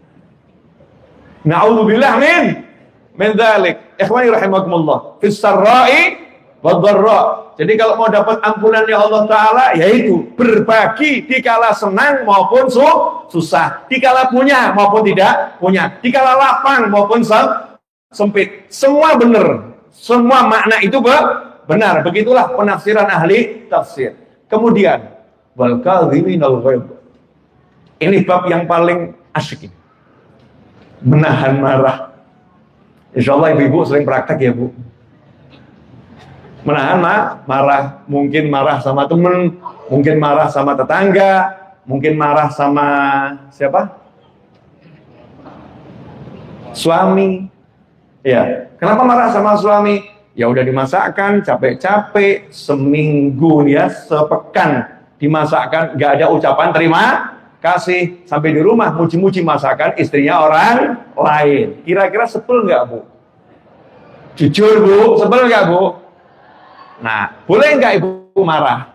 Na'udzubillah min dzalik. Ikhwani rahimakumullah, fis sarra'i wad dharra. Jadi kalau mau dapat ampunannya Allah Ta'ala, yaitu berbagi dikala senang maupun susah, dikala punya maupun tidak punya, dikala lapang maupun sempit. Semua benar, semua makna itu benar. Begitulah penafsiran ahli tafsir. Kemudian wal kadhiminal ghaidh. Ini bab yang paling asyik ini. Menahan marah. Insya Allah ibu-ibu sering praktek ya Bu. Menahan marah. Mungkin marah sama temen, mungkin marah sama tetangga, mungkin marah sama siapa? Suami. Ya. Kenapa marah sama suami? Ya udah dimasakkan, capek-capek, seminggu ya, sepekan dimasakkan, nggak ada ucapan terima kasih, sampai di rumah muji-muji masakan istrinya orang lain. Kira-kira sebel nggak Bu? Jujur Bu, sebel nggak Bu? Nah, boleh nggak Ibu marah?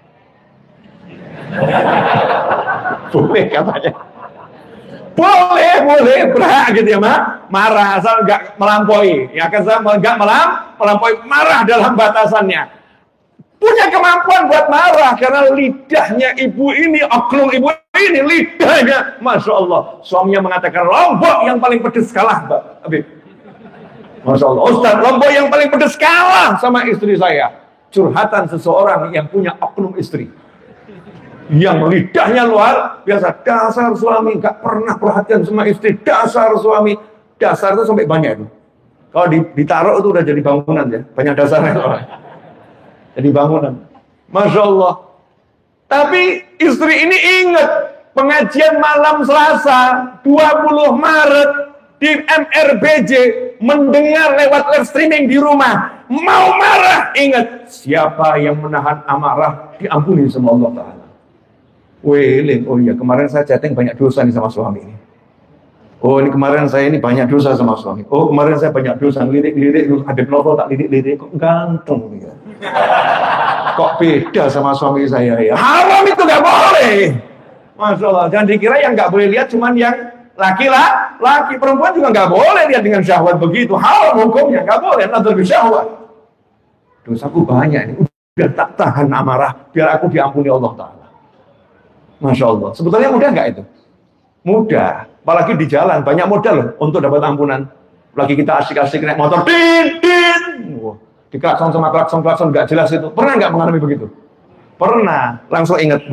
Boleh katanya. Boleh, berhak gitu ya marah, asal nggak melampaui. Ya kan, nggak melampaui, marah dalam batasannya. Punya kemampuan buat marah, karena lidahnya ibu ini, oknum ibu ini lidahnya, Masya Allah. Suaminya mengatakan, Lombok yang paling pedes kalah, Mbak Habib. Masya Allah, Ustaz, Lombok yang paling pedes kalah sama istri saya. Curhatan seseorang yang punya oknum istri. Yang lidahnya luar biasa. Dasar suami, gak pernah perhatian sama istri. Dasar suami. Dasar itu sampai banyak itu. Kalau ditaruh itu udah jadi bangunan ya. Banyak dasarnya. Jadi bangunan. Masya Allah. Tapi istri ini ingat. Pengajian malam Selasa 20 Maret di MRBJ. Mendengar lewat live streaming di rumah. Mau marah. Ingat. Siapa yang menahan amarah diampuni sama Allah Ta'ala. Weling, oh iya kemarin saya chatting banyak dosa nih sama suami ini. Oh ini kemarin saya ini banyak dosa sama suami. Oh kemarin saya banyak dosa, lirik-lirik, ada novel tak lirik-lirik, kok ganteng ya. Kok beda sama suami saya ya. Haram itu gak boleh. Masya Allah, jangan dikira yang gak boleh lihat cuman yang laki, perempuan juga gak boleh lihat dengan syahwat begitu. Haram hukumnya, gak boleh, nazar syahwat. Dosaku banyak ini, udah tak tahan amarah, biar aku diampuni Allah Ta'ala. Masya Allah. Sebetulnya mudah nggak itu? Mudah. Apalagi di jalan. Banyak modal loh untuk dapat ampunan. Lagi kita asik-asik naik motor. Diklakson sama klakson nggak jelas itu. Pernah nggak mengalami begitu? Pernah. Langsung ingat.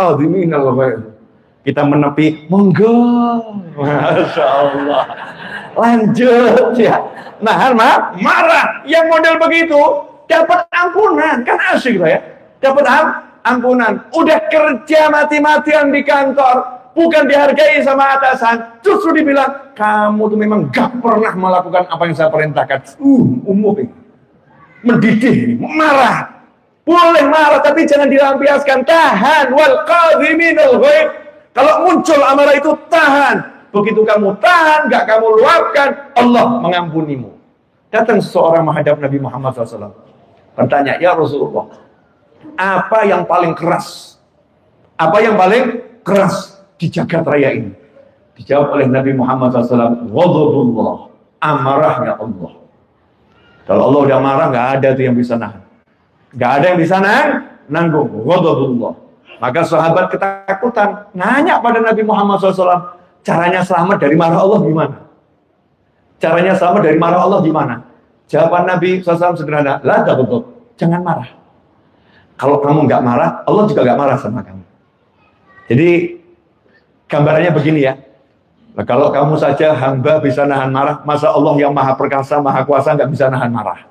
Kita menepi. Monggo. Masya Allah. Lanjut ya. Nahan marah. Yang model begitu. Dapat ampunan. Kan asik lah ya. Dapat ampunan, udah kerja mati-matian di kantor, bukan dihargai sama atasan, justru dibilang, kamu tuh memang gak pernah melakukan apa yang saya perintahkan. Umum, mendidih, marah, boleh marah, tapi jangan dilampiaskan, tahan, wal qadhiminal ghaidh. Kalau muncul amarah itu tahan, begitu kamu tahan, gak kamu luapkan, Allah mengampunimu. Datang seseorang menghadap Nabi Muhammad SAW, bertanya, ya Rasulullah, apa yang paling keras? Apa yang paling keras di jagat raya ini? Dijawab oleh Nabi Muhammad SAW, ghadabullah, amarahnya Allah. Kalau Allah udah marah, nggak ada tuh yang bisa nahan. Nggak ada yang bisa nanggung. Ghadabullah. Maka sahabat ketakutan, nanya pada Nabi Muhammad SAW, caranya selamat dari marah Allah gimana? Caranya selamat dari marah Allah gimana? Jawaban Nabi SAW sederhana, la taghdab, jangan marah. Kalau kamu nggak marah, Allah juga nggak marah sama kamu. Jadi gambarannya begini ya. Nah, kalau kamu saja hamba bisa nahan marah, masa Allah yang maha perkasa, maha kuasa nggak bisa nahan marah?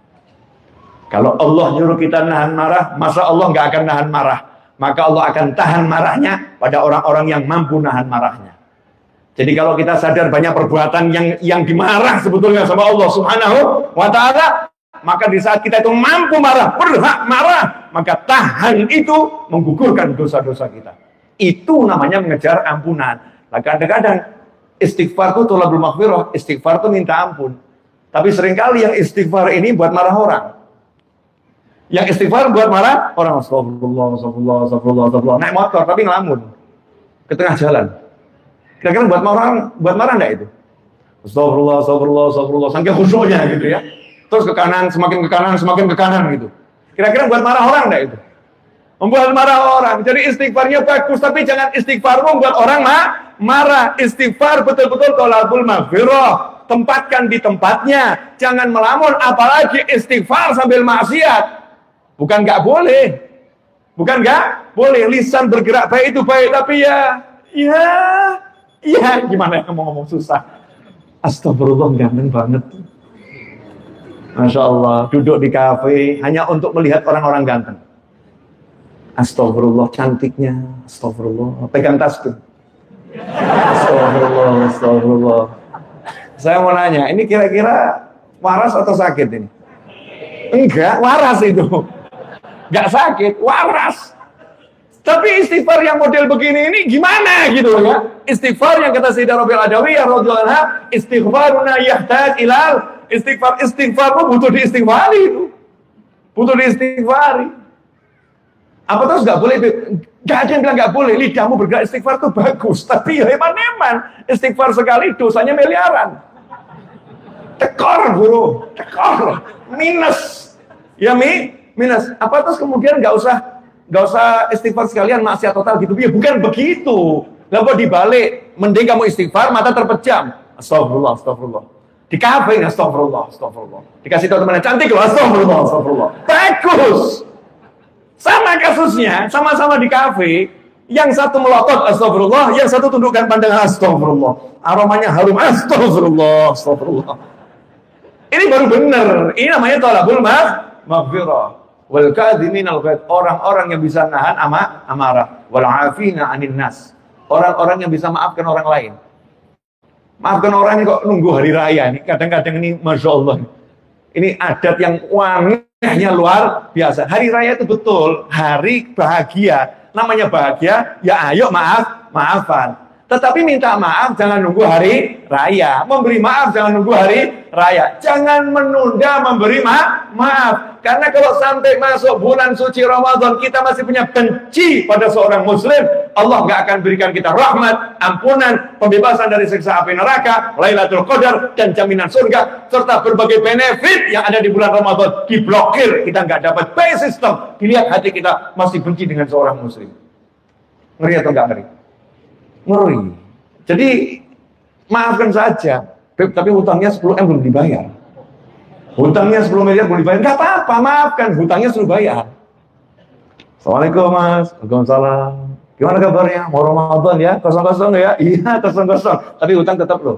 Kalau Allah nyuruh kita nahan marah, masa Allah nggak akan nahan marah? Maka Allah akan tahan marahnya pada orang-orang yang mampu nahan marahnya. Jadi kalau kita sadar banyak perbuatan yang dimarah sebetulnya sama Allah Subhanahu wa Ta'ala, maka di saat kita itu mampu marah, berhak marah, maka tahan itu menggugurkan dosa-dosa kita. Itu namanya mengejar ampunan. Nah, kadang-kadang istighfar itu tolabul maghfirah, istighfar itu minta ampun. Tapi seringkali yang istighfar ini buat marah orang. Yang istighfar buat marah orang, astagfirullah, naik motor tapi ngelamun ke tengah jalan. Kira-kira buat marah enggak itu? Astagfirullah, saking khusyuknya gitu ya. Terus ke kanan, semakin ke kanan gitu. Kira-kira buat marah orang enggak itu? Membuat marah orang. Jadi istighfarnya bagus, tapi jangan istighfar membuat orang marah. Istighfar betul-betul tolabul maghfirah. Tempatkan di tempatnya. Jangan melamun, apalagi istighfar sambil maksiat. Bukan nggak boleh. Bukan nggak boleh. Lisan bergerak baik itu baik, tapi ya gimana ya ngomong susah. Astagfirullah, ganteng banget. Masya Allah, duduk di kafe hanya untuk melihat orang-orang ganteng. Astagfirullah, cantiknya. Astagfirullah, pegang tasbih. Astagfirullah. Saya mau nanya, ini kira-kira waras atau sakit ini? Enggak, waras itu. Enggak sakit, waras. Tapi istighfar yang model begini ini gimana gitu ya? Istighfar yang kata Sayyidah Rabi'ah Adawiyah radhiyallahu anha, istighfaruna yahtaj ilal istighfar pun butuh diistighfari itu. Butuh diistighfari. Apa terus nggak boleh? Nggak ada yang bilang nggak boleh. Lidahmu bergerak istighfar itu bagus. Tapi ya eman-eman. Istighfar sekali dosanya miliaran. Tekor tekor. Minus. Ya minus. Apa terus kemudian nggak usah Nggak usah istighfar sekalian, maksiat total gitu. Ya bukan begitu. Lalu dibalik, mending kamu istighfar, mata terpejam. Astagfirullah, astagfirullah. Di kafe, astagfirullah, astagfirullah. Dikasih tahu temannya, cantik loh, astagfirullah, astagfirullah. Bagus. Sama kasusnya, sama-sama di kafe. Yang satu melotot, astagfirullah. Yang satu tundukkan pandangan, astagfirullah. Aromanya harum, astagfirullah, astagfirullah. Ini baru benar. Ini namanya thalabul maghfirah. Wal kadhiminal ghaidh, orang-orang yang bisa nahan amarah. Wal afina 'anil nas, orang-orang yang bisa maafkan orang lain. Maafkan orang ini kok nunggu hari raya nih. Kadang-kadang ini Masya Allah. Ini adat yang wanginya luar biasa. Hari raya itu betul hari bahagia. Namanya bahagia, ya ayo maafan. Tetapi minta maaf jangan nunggu hari raya. Memberi maaf jangan nunggu hari raya. Jangan menunda memberi maaf. Karena kalau sampai masuk bulan suci Ramadan kita masih punya benci pada seorang muslim, Allah nggak akan berikan kita rahmat, ampunan, pembebasan dari siksa api neraka, Lailatul Qadar, dan jaminan surga, serta berbagai benefit yang ada di bulan Ramadan diblokir. Kita nggak dapat pay system. Dilihat hati kita masih benci dengan seorang muslim. Ngeri atau nggak ngeri? Ngeri. Jadi maafkan saja. Tapi hutangnya 10 M belum dibayar. Hutangnya 10 miliar belum dibayar. Nggak apa-apa, maafkan. Hutangnya suruh bayar. Assalamualaikum mas. Waalaikumsalam. Gimana kabarnya? Mau Ramadan ya? Kosong-kosong ya? Iya, kosong-kosong. Tapi hutang tetap loh.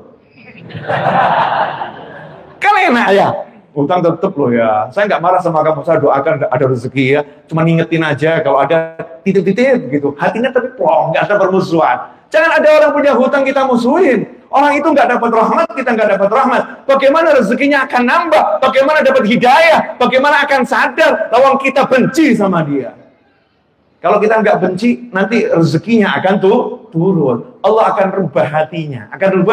Kan enak ya? Hutang tetap loh ya. Saya nggak marah sama kamu. Saya doakan ada rezeki ya. Cuma ngingetin aja kalau ada titip-titip gitu. Hatinya tapi plong, nggak ada permusuhan. Jangan ada orang punya hutang kita musuhin. Orang itu nggak dapat rahmat, kita nggak dapat rahmat. Bagaimana rezekinya akan nambah? Bagaimana dapat hidayah? Bagaimana akan sadar lawang kita benci sama dia? Kalau kita nggak benci, nanti rezekinya akan turun. Allah akan rubah hatinya,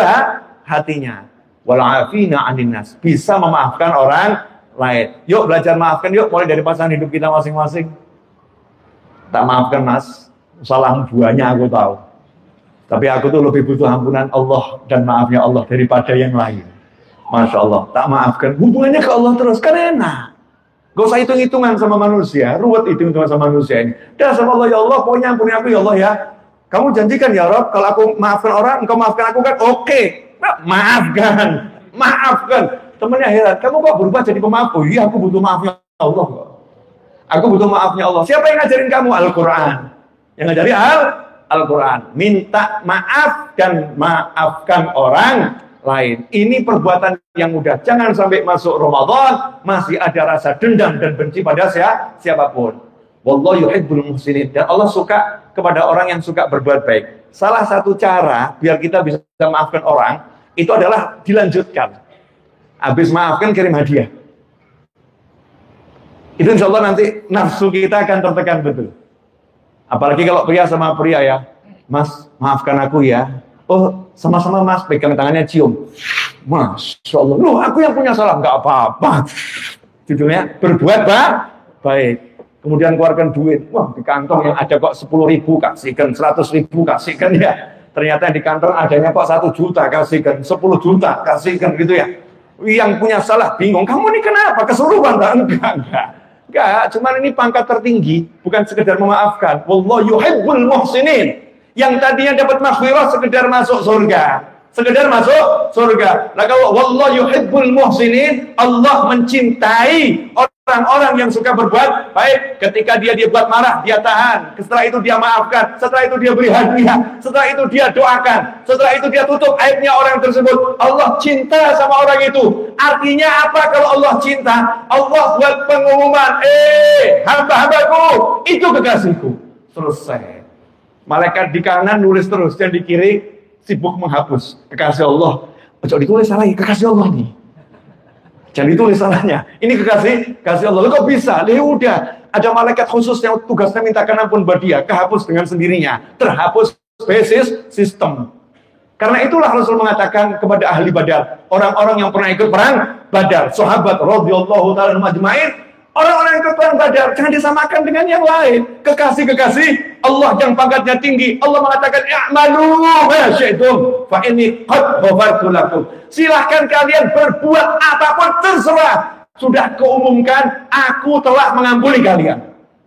Wal'afina 'anil nas, bisa memaafkan orang lain. Yuk belajar maafkan, yuk mulai dari pasangan hidup kita masing-masing. Tak maafkan mas, salah buahnya aku tahu. Tapi aku tuh lebih butuh ampunan Allah dan maafnya Allah daripada yang lain. Masya Allah, tak maafkan. Hubungannya ke Allah terus, kan enak. Gak usah hitung-hitungan sama manusia, ruwet hitung-hitungan sama manusia ini. Dah sama Allah, ya Allah, pokoknya ampuni aku ya Allah ya. Kamu janjikan ya Rob, kalau aku maafkan orang, engkau maafkan aku kan? Oke. Nah, maafkan. Temennya heran, kamu kok berubah jadi pemaaf? Oh iya, aku butuh maafnya Allah kok. Aku butuh maafnya Allah. Siapa yang ngajarin kamu? Al-Quran. Yang ngajarin Al-Quran. Minta maaf dan maafkan orang lain. Ini perbuatan yang mudah. Jangan sampai masuk Ramadan masih ada rasa dendam dan benci pada siapapun. Wallahu yuhibbul muhsinin. Dan Allah suka kepada orang yang suka berbuat baik. Salah satu cara biar kita bisa maafkan orang itu adalah dilanjutkan. Habis maafkan kirim hadiah. Itu insya Allah nanti nafsu kita akan tertekan betul. Apalagi kalau pria sama pria ya. Mas, maafkan aku ya. Oh, sama-sama mas, pegang tangannya cium. Masya Allah, loh aku yang punya salah. Nggak apa-apa. Judulnya, berbuat baik. Kemudian keluarkan duit. Wah, di kantong yang ada kok 10.000 kasihkan, 100.000 kasihkan ya. Ternyata di kantong adanya kok 1 juta kasihkan, 10 juta kasihkan gitu ya. Yang punya salah bingung, kamu ini kenapa? Kesurupan? Enggak, cuman ini pangkat tertinggi, bukan sekedar memaafkan. Wallahu yuhibbul muhsinin. Yang tadinya dapat maghfirah sekedar masuk surga. Nah kalau wallahu yuhibbul muhsinin, Allah mencintai orang-orang yang suka berbuat baik. Ketika dia buat marah, dia tahan. Setelah itu dia maafkan. Setelah itu dia beri hadiah. Setelah itu dia doakan. Setelah itu dia tutup aibnya orang tersebut. Allah cinta sama orang itu. Artinya apa kalau Allah cinta? Allah buat pengumuman, hamba-hambaku, itu kekasihku. Selesai. Malaikat di kanan nulis terus, dan di kiri sibuk menghapus. Kekasih Allah. Ojo ditulis salah, kekasih Allah nih. Jangan ditulis salahnya. Ini kekasih Allah. Kok bisa? Udah. Ada malaikat khusus yang tugasnya mintakan ampun buat dia. Kehapus dengan sendirinya. Terhapus basis sistem. Karena itulah Rasul mengatakan kepada ahli Badar. Orang-orang yang pernah ikut perang Badar. Sahabat radhiyallahu ta'ala majma'in. Orang-orang yang ikut perang Badar. Jangan disamakan dengan yang lain. Kekasih-kekasih Allah yang pangkatnya tinggi. Allah mengatakan, i'malu ma syi'tum fa inni qad ghafartu lakum. Silahkan kalian berbuat apapun terserah. Sudah keumumkan, aku telah mengampuni kalian.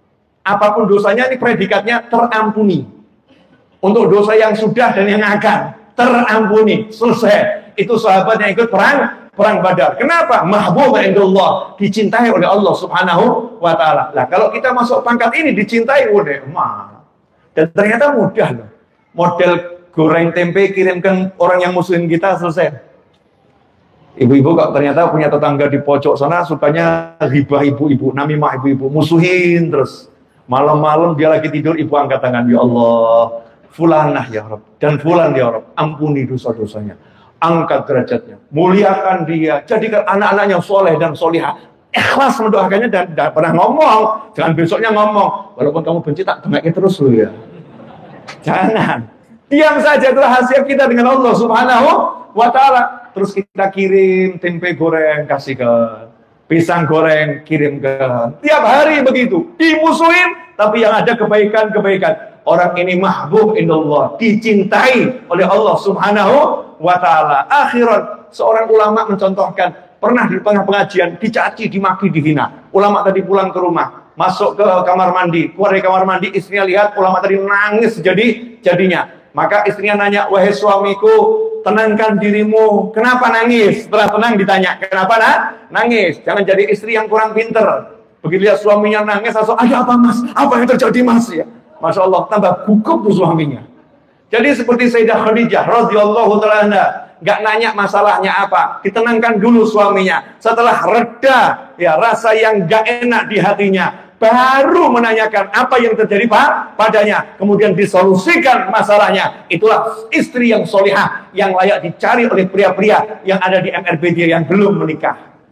Apapun dosanya, ini predikatnya terampuni. Untuk dosa yang sudah dan yang akan terampuni, selesai. Itu sahabat yang ikut perang Badar. Kenapa? Mahbub indallah, dicintai oleh Allah Subhanahu wa taala. Lah kalau kita masuk pangkat ini dicintai oleh Allah. Dan ternyata mudah loh. Model goreng tempe kirimkan orang yang musuhin kita, selesai. Ibu-ibu kok ternyata punya tetangga di pojok sana sukanya ghibah ibu-ibu, namimah ibu-ibu, musuhin terus. Malam-malam dia lagi tidur, ibu angkat tangan, ya Allah, fulanah ya Rabb, dan fulan ya Rabb, ampuni dosa-dosanya, angkat derajatnya, muliakan dia, jadikan anak-anaknya soleh dan solihah. Ikhlas mendoakannya dan tidak pernah ngomong. Jangan besoknya ngomong, walaupun kamu benci tak dengerin terus loh ya. Jangan. Diam saja, itu rahasia kita dengan Allah Subhanahu wa taala. Terus kita kirim tempe goreng, kasih ke, pisang goreng, kirim ke. Tiap hari begitu. Dimusuhin, tapi yang ada kebaikan-kebaikan. Orang ini mahbub indallah, dicintai oleh Allah Subhanahu wa ta'ala. Akhirat, seorang ulama mencontohkan, pernah di tengah pengajian, dicaci, dimaki, dihina. Ulama tadi pulang ke rumah, masuk ke kamar mandi, keluar dari kamar mandi, istrinya lihat, ulama tadi nangis jadinya. Maka istrinya nanya, wahai suamiku, tenangkan dirimu. Kenapa nangis? Setelah tenang ditanya, kenapa nangis? Jangan jadi istri yang kurang pinter. Begitu lihat suaminya nangis, langsung, ada apa mas? Apa yang terjadi mas? Ya, Masya Allah, tambah gugup tuh suaminya. Jadi seperti Sayyidah Khadijah radhiyallahu ta'ala anha, nggak nanya masalahnya apa, ditenangkan dulu suaminya. Setelah reda ya rasa yang nggak enak di hatinya, baru menanyakan apa yang terjadi padanya, kemudian disolusikan masalahnya. Itulah istri yang solihah, yang layak dicari oleh pria-pria yang ada di MRBD yang belum menikah.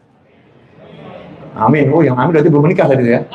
Amin. Oh, yang amin berarti belum menikah tadi ya.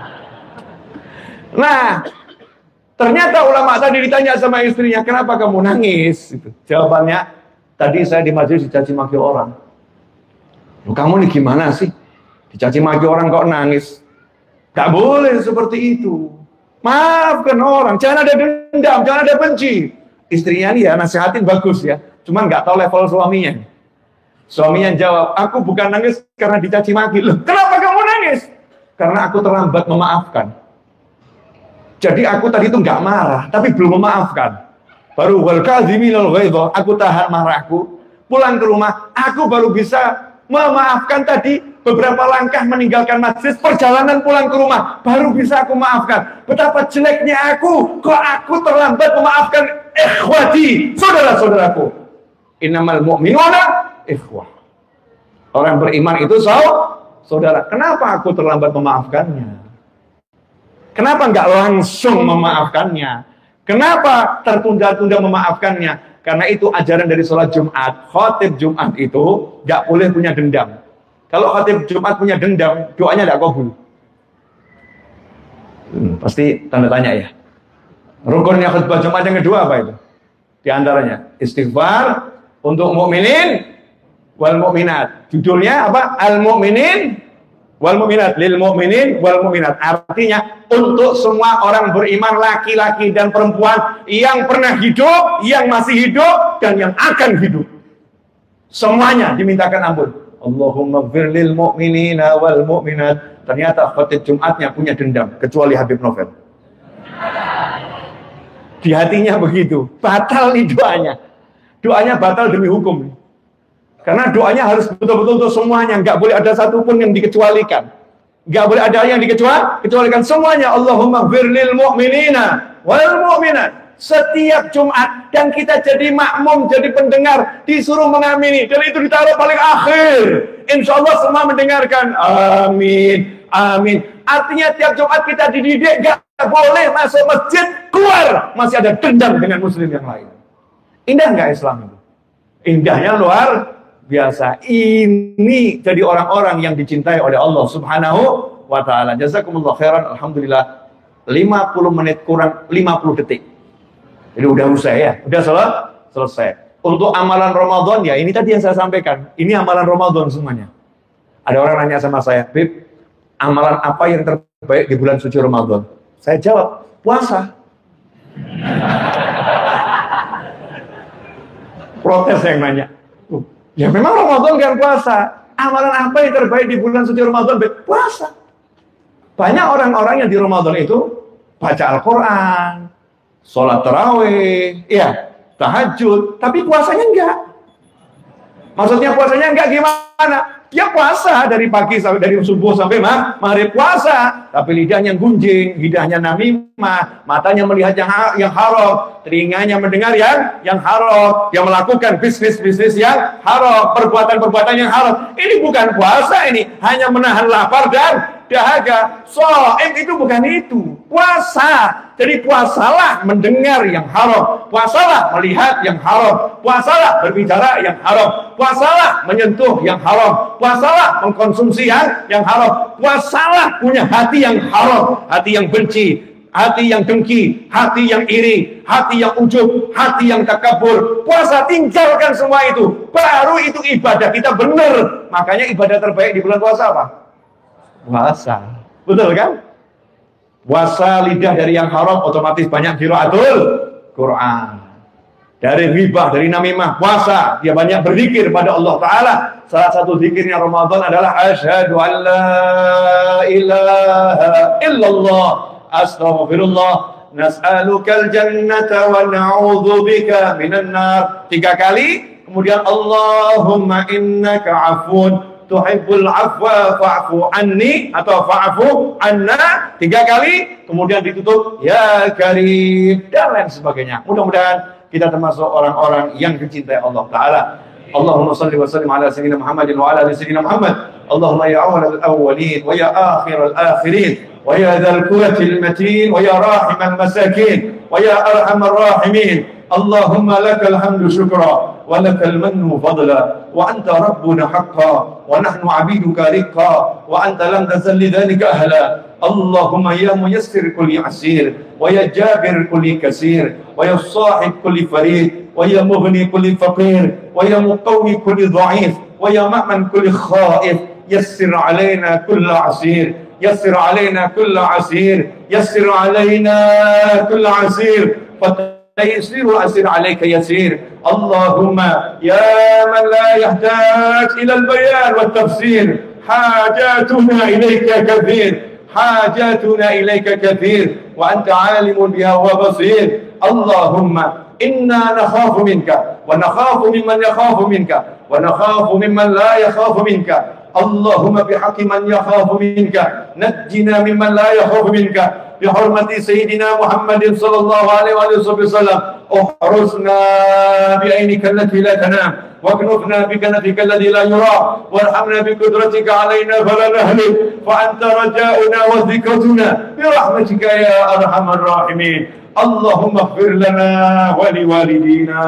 Nah, ternyata ulama tadi ditanya sama istrinya, kenapa kamu nangis? Gitu. Jawabannya, tadi saya di majelis dicaci maki orang. Kamu nih gimana sih? Dicaci maki orang kok nangis? Gak boleh seperti itu. Maafkan orang, jangan ada dendam, jangan ada benci. Istrinya nih ya nasihatin bagus ya, cuman nggak tahu level suaminya. Suaminya jawab, aku bukan nangis karena dicaci maki. Loh, kenapa kamu nangis? Karena aku terlambat memaafkan. Jadi aku tadi itu nggak marah, tapi belum memaafkan. Baru wal kadziminal ghaidha, aku tahan marahku. Pulang ke rumah, aku baru bisa memaafkan tadi. Beberapa langkah meninggalkan masjid, perjalanan pulang ke rumah, baru bisa aku maafkan. Betapa jeleknya aku, kok aku terlambat memaafkan ikhwati, saudara-saudaraku. Innamal mu'minuna ikhwah. Orang beriman itu saudara. Kenapa aku terlambat memaafkannya? Kenapa nggak langsung memaafkannya? Kenapa tertunda-tunda memaafkannya? Karena itu ajaran dari sholat Jumat. Khotib Jumat itu nggak boleh punya dendam. Kalau khatib Jumat punya dendam, doanya tidak kabul. Pasti tanda tanya ya. Rukunnya khutbah Jumat yang kedua apa itu? Di antaranya istighfar untuk mukminin wal mukminat. Judulnya apa? Al mukminin wal mukminat, lil mukminin wal mukminat. Artinya untuk semua orang beriman, laki-laki dan perempuan yang pernah hidup, yang masih hidup dan yang akan hidup. Semuanya dimintakan ampun. Allahumma gfir lil mu'minina wal mu'minat. Ternyata khatib Jumatnya punya dendam, kecuali Habib Novel. Di hatinya begitu, batal nih doanya. Doanya batal demi hukum. Karena doanya harus betul-betul untuk semuanya, nggak boleh ada satupun yang dikecualikan. Nggak boleh ada yang dikecualikan semuanya. Allahumma gfir lil mu'minina wal mu'minat. Setiap Jumat, dan kita jadi makmum, jadi pendengar, disuruh mengamini, dan itu ditaruh paling akhir. Insya Allah semua mendengarkan. Amin, amin. Artinya tiap Jumat kita dididik, gak boleh masuk masjid, keluar masih ada dendam dengan muslim yang lain. Indah nggak Islam itu? Indahnya luar biasa. Ini jadi orang-orang yang dicintai oleh Allah Subhanahu wa ta'ala. Jazakumullah khairan. Alhamdulillah 50 menit kurang 50 detik. Jadi udah usai ya, udah selesai. Untuk amalan Ramadan ya, ini tadi yang saya sampaikan. Ini amalan Ramadan semuanya. Ada orang nanya sama saya, Bib, amalan apa yang terbaik di bulan suci Ramadan? Saya jawab, puasa. Protes yang nanya. Ya memang Ramadan kan puasa. Amalan apa yang terbaik di bulan suci Ramadan? Puasa. Banyak orang-orang yang di Ramadan itu baca Al-Quran, sholat tarawih, ya, tahajud, tapi puasanya enggak. Maksudnya puasanya enggak gimana? Dia puasa dari pagi sampai dari subuh sampai maghrib puasa, tapi lidahnya gunjing, lidahnya namimah, matanya melihat yang haram, telinganya mendengar yang haram, yang melakukan bisnis yang haram, perbuatan-perbuatan yang haram. Ini bukan puasa, ini hanya menahan lapar dan dahaga. Shaim itu bukan itu, puasa. Jadi puasalah mendengar yang haram, puasalah melihat yang haram, puasalah berbicara yang haram, puasalah menyentuh yang haram, puasalah mengkonsumsi yang haram, puasalah punya hati yang haram, hati yang benci, hati yang dengki, hati yang iri, hati yang ujub, hati yang takabur. Puasa, tinggalkan semua itu, baru itu ibadah kita benar. Makanya ibadah terbaik di bulan puasa apa? Puasa, betul kan? Puasa lidah dari yang haram, otomatis banyak qiraatul Quran. Dari ghibah, dari namimah, puasa dia banyak berzikir pada Allah Ta'ala. Salah satu zikirnya Ramadan adalah asyhadu an la ilaha illallah astaghfirullah nas'alukal jannata wa na'udzubika minan nar. 3 kali, kemudian Allahumma innaka afun tuhibbul afwa fa'fu anni atau fa'fu anna 3 kali, kemudian ditutup ya karim dan lain sebagainya. Mudah-mudahan kita termasuk orang-orang yang dicintai Allah Ta'ala. Allahumma salli wa sallim ala sayyidina Muhammadin wa ala ali sayyidina Muhammad. Allahumma ya awwal al-awwalin wa ya akhir al-akhirin wa ya dhal quwwati al-matin wa ya rahim al-masakin wa ya arhamar rahimin. Allahumma lakal hamdu syukra wa lakal mannu fadla wa anta rabbuna haqqan wa nahnu abiduka riqqa wa anta lam tazal lidhalika ahla. Allahumma ya muyassir kulli asir wa ya jabir kulli kasir wa ya sahib kulli farid wa ya mughni kulli faqir wa ya muqawwi kulli dha'if wa ya ma'man kulli khaif. Yassir alaina kulla asir, yassir alaina kulla asir, yassir alaina kulla asir. يسير الأسير عليك يسير. اللهم يا من لا يحتاج إلى البيان والتفسير حاجاتنا إليك كثير، حاجاتنا إليك كثير وأنت عالم بها وبصير. اللهم إنا نخاف منك ونخاف ممن يخاف منك ونخاف ممن لا يخاف منك. اللهم بحق من يخاف منك نجنا ممن لا يخاف منك بحرمة سيدنا محمد صلى الله عليه وسلم. احرسنا بعينك التي لا تنام واكنفنا بكنفك الذي لا يرى وارحمنا بقدرتك علينا فلا نهلك فأنت رجاؤنا وذكرتنا برحمتك يا أرحم الراحمين. اللهم اغفر لنا ولوالدينا،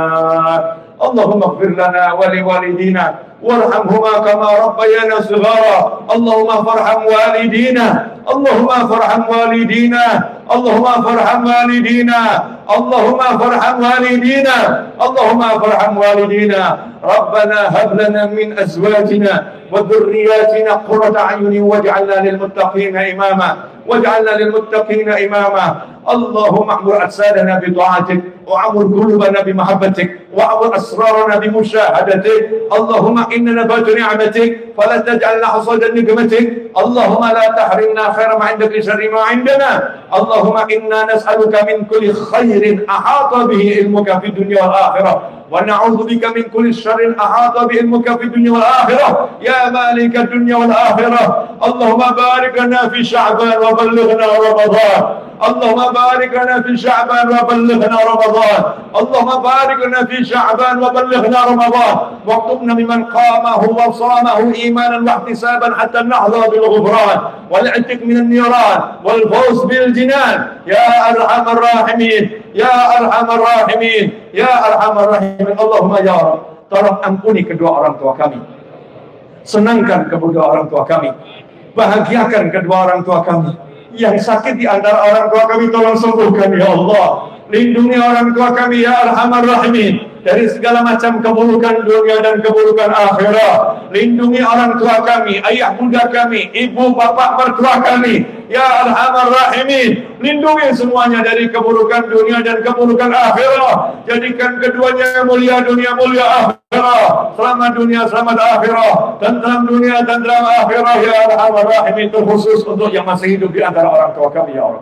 اللهم اغفر لنا ولوالدينا وارحمهما كما ربيانا صغارا. اللهم فارحم والدينا، اللهم فارحم والدينا، اللهم فارحم والدينا، اللهم فارحم والدينا، اللهم فارحم والدينا. ربنا هب لنا من أزواجنا وذرياتنا قرة أعين واجعلنا للمتقين إماما، واجعلنا للمتقين إماما. اللهم اعمر أجسادنا بطاعتك وعمر قلوبنا بمحبتك وعمر أسرارنا بمشاهدتك. اللهم إنا نبات نعمتك فلا تجعلنا حصاد نقمتك. اللهم لا تحرمنا خير ما عندك شر ما عندنا. اللهم إنا نسألك من كل خير أحاط به علمك في الدنيا والآخرة ونعوذ بك من كل شر أحاط به علمك في الدنيا والآخرة يا مالك الدنيا والآخرة. اللهم بارك لنا في شعبان وبلغنا رمضان. اللهم بارك لنا في شعبان وبلغنا رمضان. اللهم بارك لنا في شعبان وبلغنا رمضان واكتبنا ممن قامه وصامه إيمانا واحتسابا حتى نحظى بالغفران والعتق من النيران والفوز بالجنان يا أرحم الراحمين، يا أرحم الراحمين، يا أرحم الراحمين. اللهم يا رب tolong ampuni kedua orang tua kami, senangkan kedua orang tua kami, bahagiakan kedua orang tua kami. Yang sakit di antara orang tua kami tolong sembuhkan ya Allah. Lindungi orang tua kami ya Arhamar Rahimin. dari segala macam keburukan dunia dan keburukan akhirat. Lindungi orang tua kami, ayah bunda kami, ibu bapak mertua kami, ya Arhamar Rahimin. Lindungi semuanya dari keburukan dunia dan keburukan akhirat. Jadikan keduanya mulia dunia, mulia akhirat. Selamat dunia, selamat akhirat. Tentram dunia, tentram akhirat, ya Arhamar Rahimin. Terkhusus untuk yang masih hidup di antara orang tua kami, ya Allah.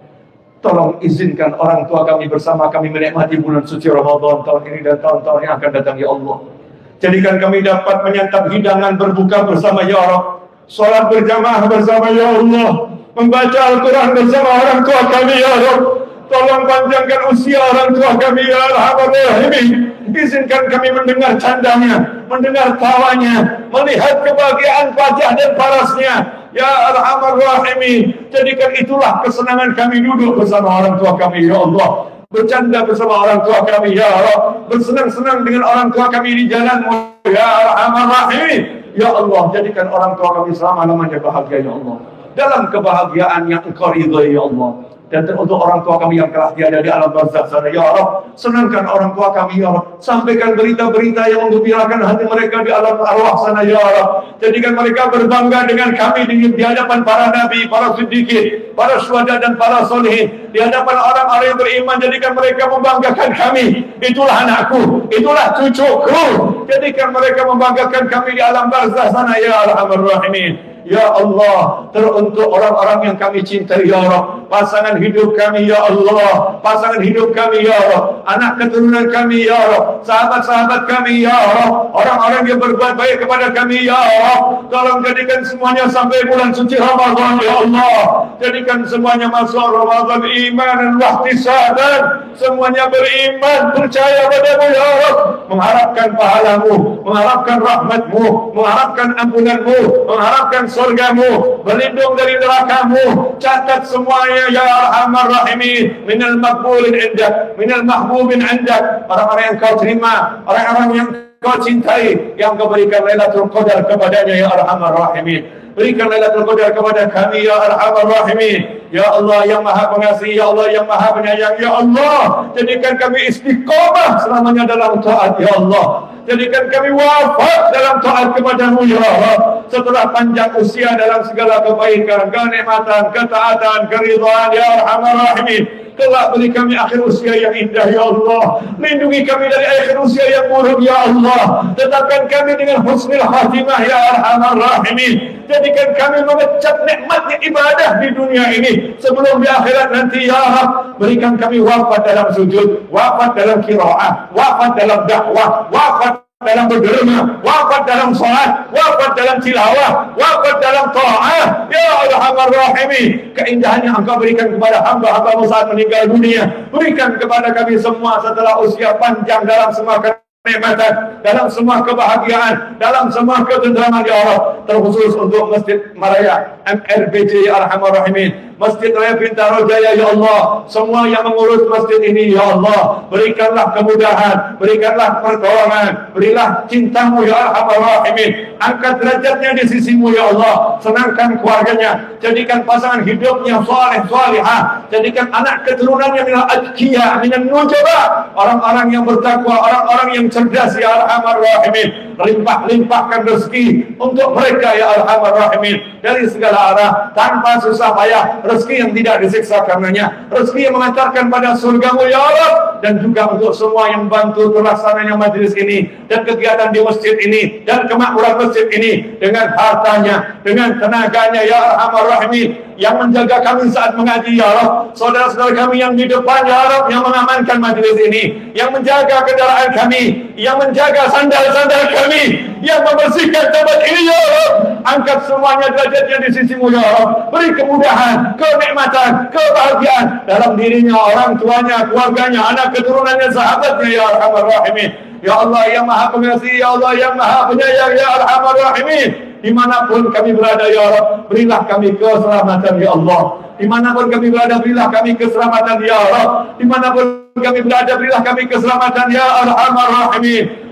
Tolong izinkan orang tua kami bersama kami menikmati bulan suci Ramadan tahun ini dan tahun-tahun yang akan datang, ya Allah. Jadikan kami dapat menyantap hidangan berbuka bersama, ya Allah. Salat berjamaah bersama, ya Allah. Membaca Al-Quran bersama orang tua kami, ya Allah. Tolong panjangkan usia orang tua kami, ya Arhamar Rahimin. Izinkan kami mendengar candanya, mendengar tawanya, melihat kebahagiaan wajah dan parasnya, ya Arhamar Rahimin. Jadikan itulah kesenangan kami duduk bersama orang tua kami, ya Allah. Bercanda bersama orang tua kami, ya Allah. Bersenang-senang dengan orang tua kami di jalan-Mu, ya Arhamar Rahimin. Ya Allah, jadikan orang tua kami selama-lamanya bahagia, ya Allah. Dalam kebahagiaan yang Engkau ridhai, ya Allah. Dan untuk orang tua kami yang telah tiada di alam barzakh sana, ya Allah, senangkan orang tua kami, ya Allah. Sampaikan berita-berita yang menggembirakan hati mereka di alam arwah sana, ya Allah. Jadikan mereka berbangga dengan kami di hadapan para nabi, para siddiqin, para syuhada dan para solihin, di hadapan orang-orang yang beriman. Jadikan mereka membanggakan kami. Itulah anakku, itulah cucuku. Jadikan mereka membanggakan kami di alam barzakh sana, ya Arhamar Rahimin. Ya Allah, teruntuk orang-orang yang kami cintai, ya Allah. Pasangan hidup kami, ya Allah. Pasangan hidup kami, ya Allah. Anak keturunan kami, ya Allah. Sahabat-sahabat kami, ya Allah. Orang-orang yang berbuat baik kepada kami, ya Allah. Tolong jadikan semuanya sampai bulan suci Ramadan, ya Allah. Jadikan semuanya masuk Ramadan iman dan wahtisaban. Semuanya beriman, percaya padamu, ya Allah. Mengharapkan pahalamu, mengharapkan rahmatmu, mengharapkan ampunanmu, mengharapkan surgamu, berlindung dari nerakamu. Catat semuanya, ya Arhamar Rahimin, minal maqbulin indak, minal mahbubin indak. Orang-orang yang kau terima, orang-orang yang kau cintai, yang kau berikan Lailatul Qadar kepadanya, ya Arhamar Rahimin. Berikan Lailatul Qadar kepada kami, ya Arhamar Rahimin. Ya Allah yang Maha Pengasih, ya Allah yang Maha Penyayang, ya Allah. Jadikan kami istiqomah selamanya dalam taat, ya Allah. Jadikan kami wafat dalam taat kepadamu, ya Allah. Setelah panjang usia dalam segala kebaikan, kenikmatan, ketaatan, keridhaan, ya Arhamar Rahimin. Kelak beri kami akhir usia yang indah, ya Allah. Lindungi kami dari akhir usia yang buruk, ya Allah. Tetapkan kami dengan husnul khatimah, ya Arhamar Rahimin. Jadikan kami mengecat nikmatnya ibadah di dunia ini sebelum di akhirat nanti, ya Allah. Berikan kami wafat dalam sujud, wafat dalam qiraah, wafat dalam dakwah, wafat dalam berderma, wafat dalam salat, wafat dalam tilawah, wafat dalam ta'ah, ya Arhamar Rahimin. Keindahan yang Engkau berikan kepada hamba-hambamu saat meninggal dunia, berikan kepada kami semua setelah usia panjang dalam semua kenikmatan, dalam semua kebahagiaan, dalam semua ketentraman, ya Allah. Terkhusus untuk Masjid Maraya MRBJ, ya Arhamar Rahimin, Masjid Raya Bintaro Jaya, ya Allah. Semua yang mengurus masjid ini, ya Allah, berikanlah kemudahan, berikanlah pertolongan, berilah cintamu, ya Arhamar Rahimin. Angkat derajatnya di sisimu, ya Allah. Senangkan keluarganya, jadikan pasangan hidupnya saleh salihah, jadikan anak keturunannya minal adkiya, minal nujaba, orang-orang yang bertakwa, orang-orang yang cerdas, ya Arhamar Rahimin. Limpah-limpahkan rezeki untuk mereka, ya Arhamar Rahimin, dari segala arah, tanpa susah payah. Rezeki yang tidak disiksa karenanya, rezeki yang mengantarkan pada surgamu, ya Allah. Dan juga untuk semua yang bantu terlaksananya majelis ini dan kegiatan di masjid ini dan kemakmuran masjid ini, dengan hartanya, dengan tenaganya, ya Arhamar Rahimin, yang menjaga kami saat mengaji, ya Allah. Saudara-saudara kami yang di depan, ya Allah, yang mengamankan majelis ini, yang menjaga kendaraan kami, yang menjaga sandal-sandal kami, yang membersihkan tempat ini, ya Allah. Angkat semuanya derajatnya di sisimu, ya Allah. Beri kemudahan, kenikmatan, kebahagiaan dalam dirinya, orang tuanya, keluarganya, anak keturunannya, sahabatnya, ya Arhamar Rahimin. Ya Allah yang Maha Pengasih, ya Allah yang Maha Penyayang, ya Arhamar Rahimin. Dimanapun kami berada, ya Allah, berilah kami keselamatan, ya Allah. Dimanapun kami berada, berilah kami keselamatan, ya Allah. Dimanapun kami berada, berilah kami keselamatan, ya Arhamar Rahimin.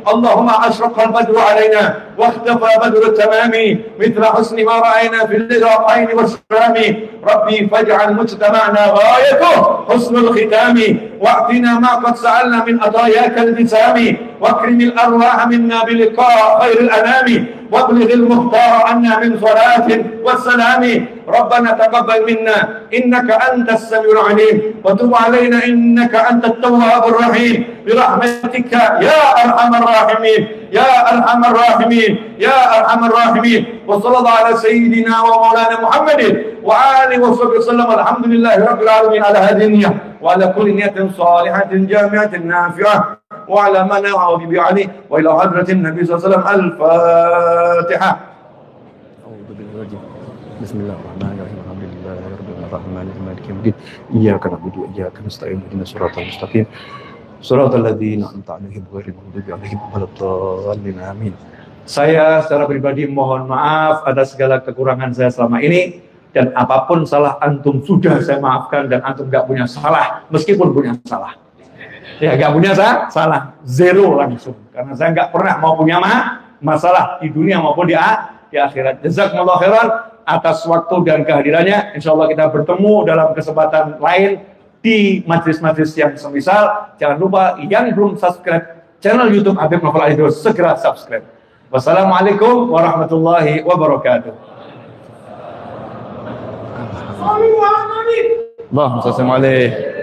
اللهم أشرق البدر علينا واختفى بدر التمام مثل حسن ما رأينا في اللقاءين والسلام ربي فاجعل مجتمعنا غايته حسن الختام واعطنا ما قد سألنا من عطاياك الجسام واكرم الأرواح منا بلقاء خير الأنام وابلغ المختار عنا من صلاة والسلام ربنا تقبل منا إنك أنت السميع العليم وتب علينا إنك أنت التواب الرحيم برحمتك يا أرحم الراحمين يا أرحم الراحمين يا أرحم الراحمين وصلى الله على سيدنا ومولانا محمد وآله وصحبه وسلم الحمد لله رب العالمين على هذه النية وعلى كل نية صالحة جامعة نافعة وعلى ما نعوذ بعلي وإلى حضرة النبي صلى الله عليه وسلم الفاتحة. أعوذ بالله بسم الله الرحمن الرحيم الحمد لله رب العالمين مالك يوم الدين إياك نعبد وإياك نستعين اهدنا الصراط المستقيم صراط الذين أنعمت عليهم غير المغضوب عليهم ولا الضالين آمين. Saya secara pribadi mohon maaf atas segala kekurangan saya selama ini dan apapun salah antum sudah saya maafkan dan antum gak punya salah meskipun punya salah. Ya gak punya salah, zero langsung karena saya gak pernah mau punya masalah di dunia maupun di akhirat. Jazakumullah khairan atas waktu dan kehadirannya. Insyaallah kita bertemu dalam kesempatan lain di majlis-majlis yang semisal. Jangan lupa yang belum subscribe channel YouTube Habib Novel Al-Idrus segera subscribe. Wassalamualaikum warahmatullahi wabarakatuh. Allahumma salli alaihi.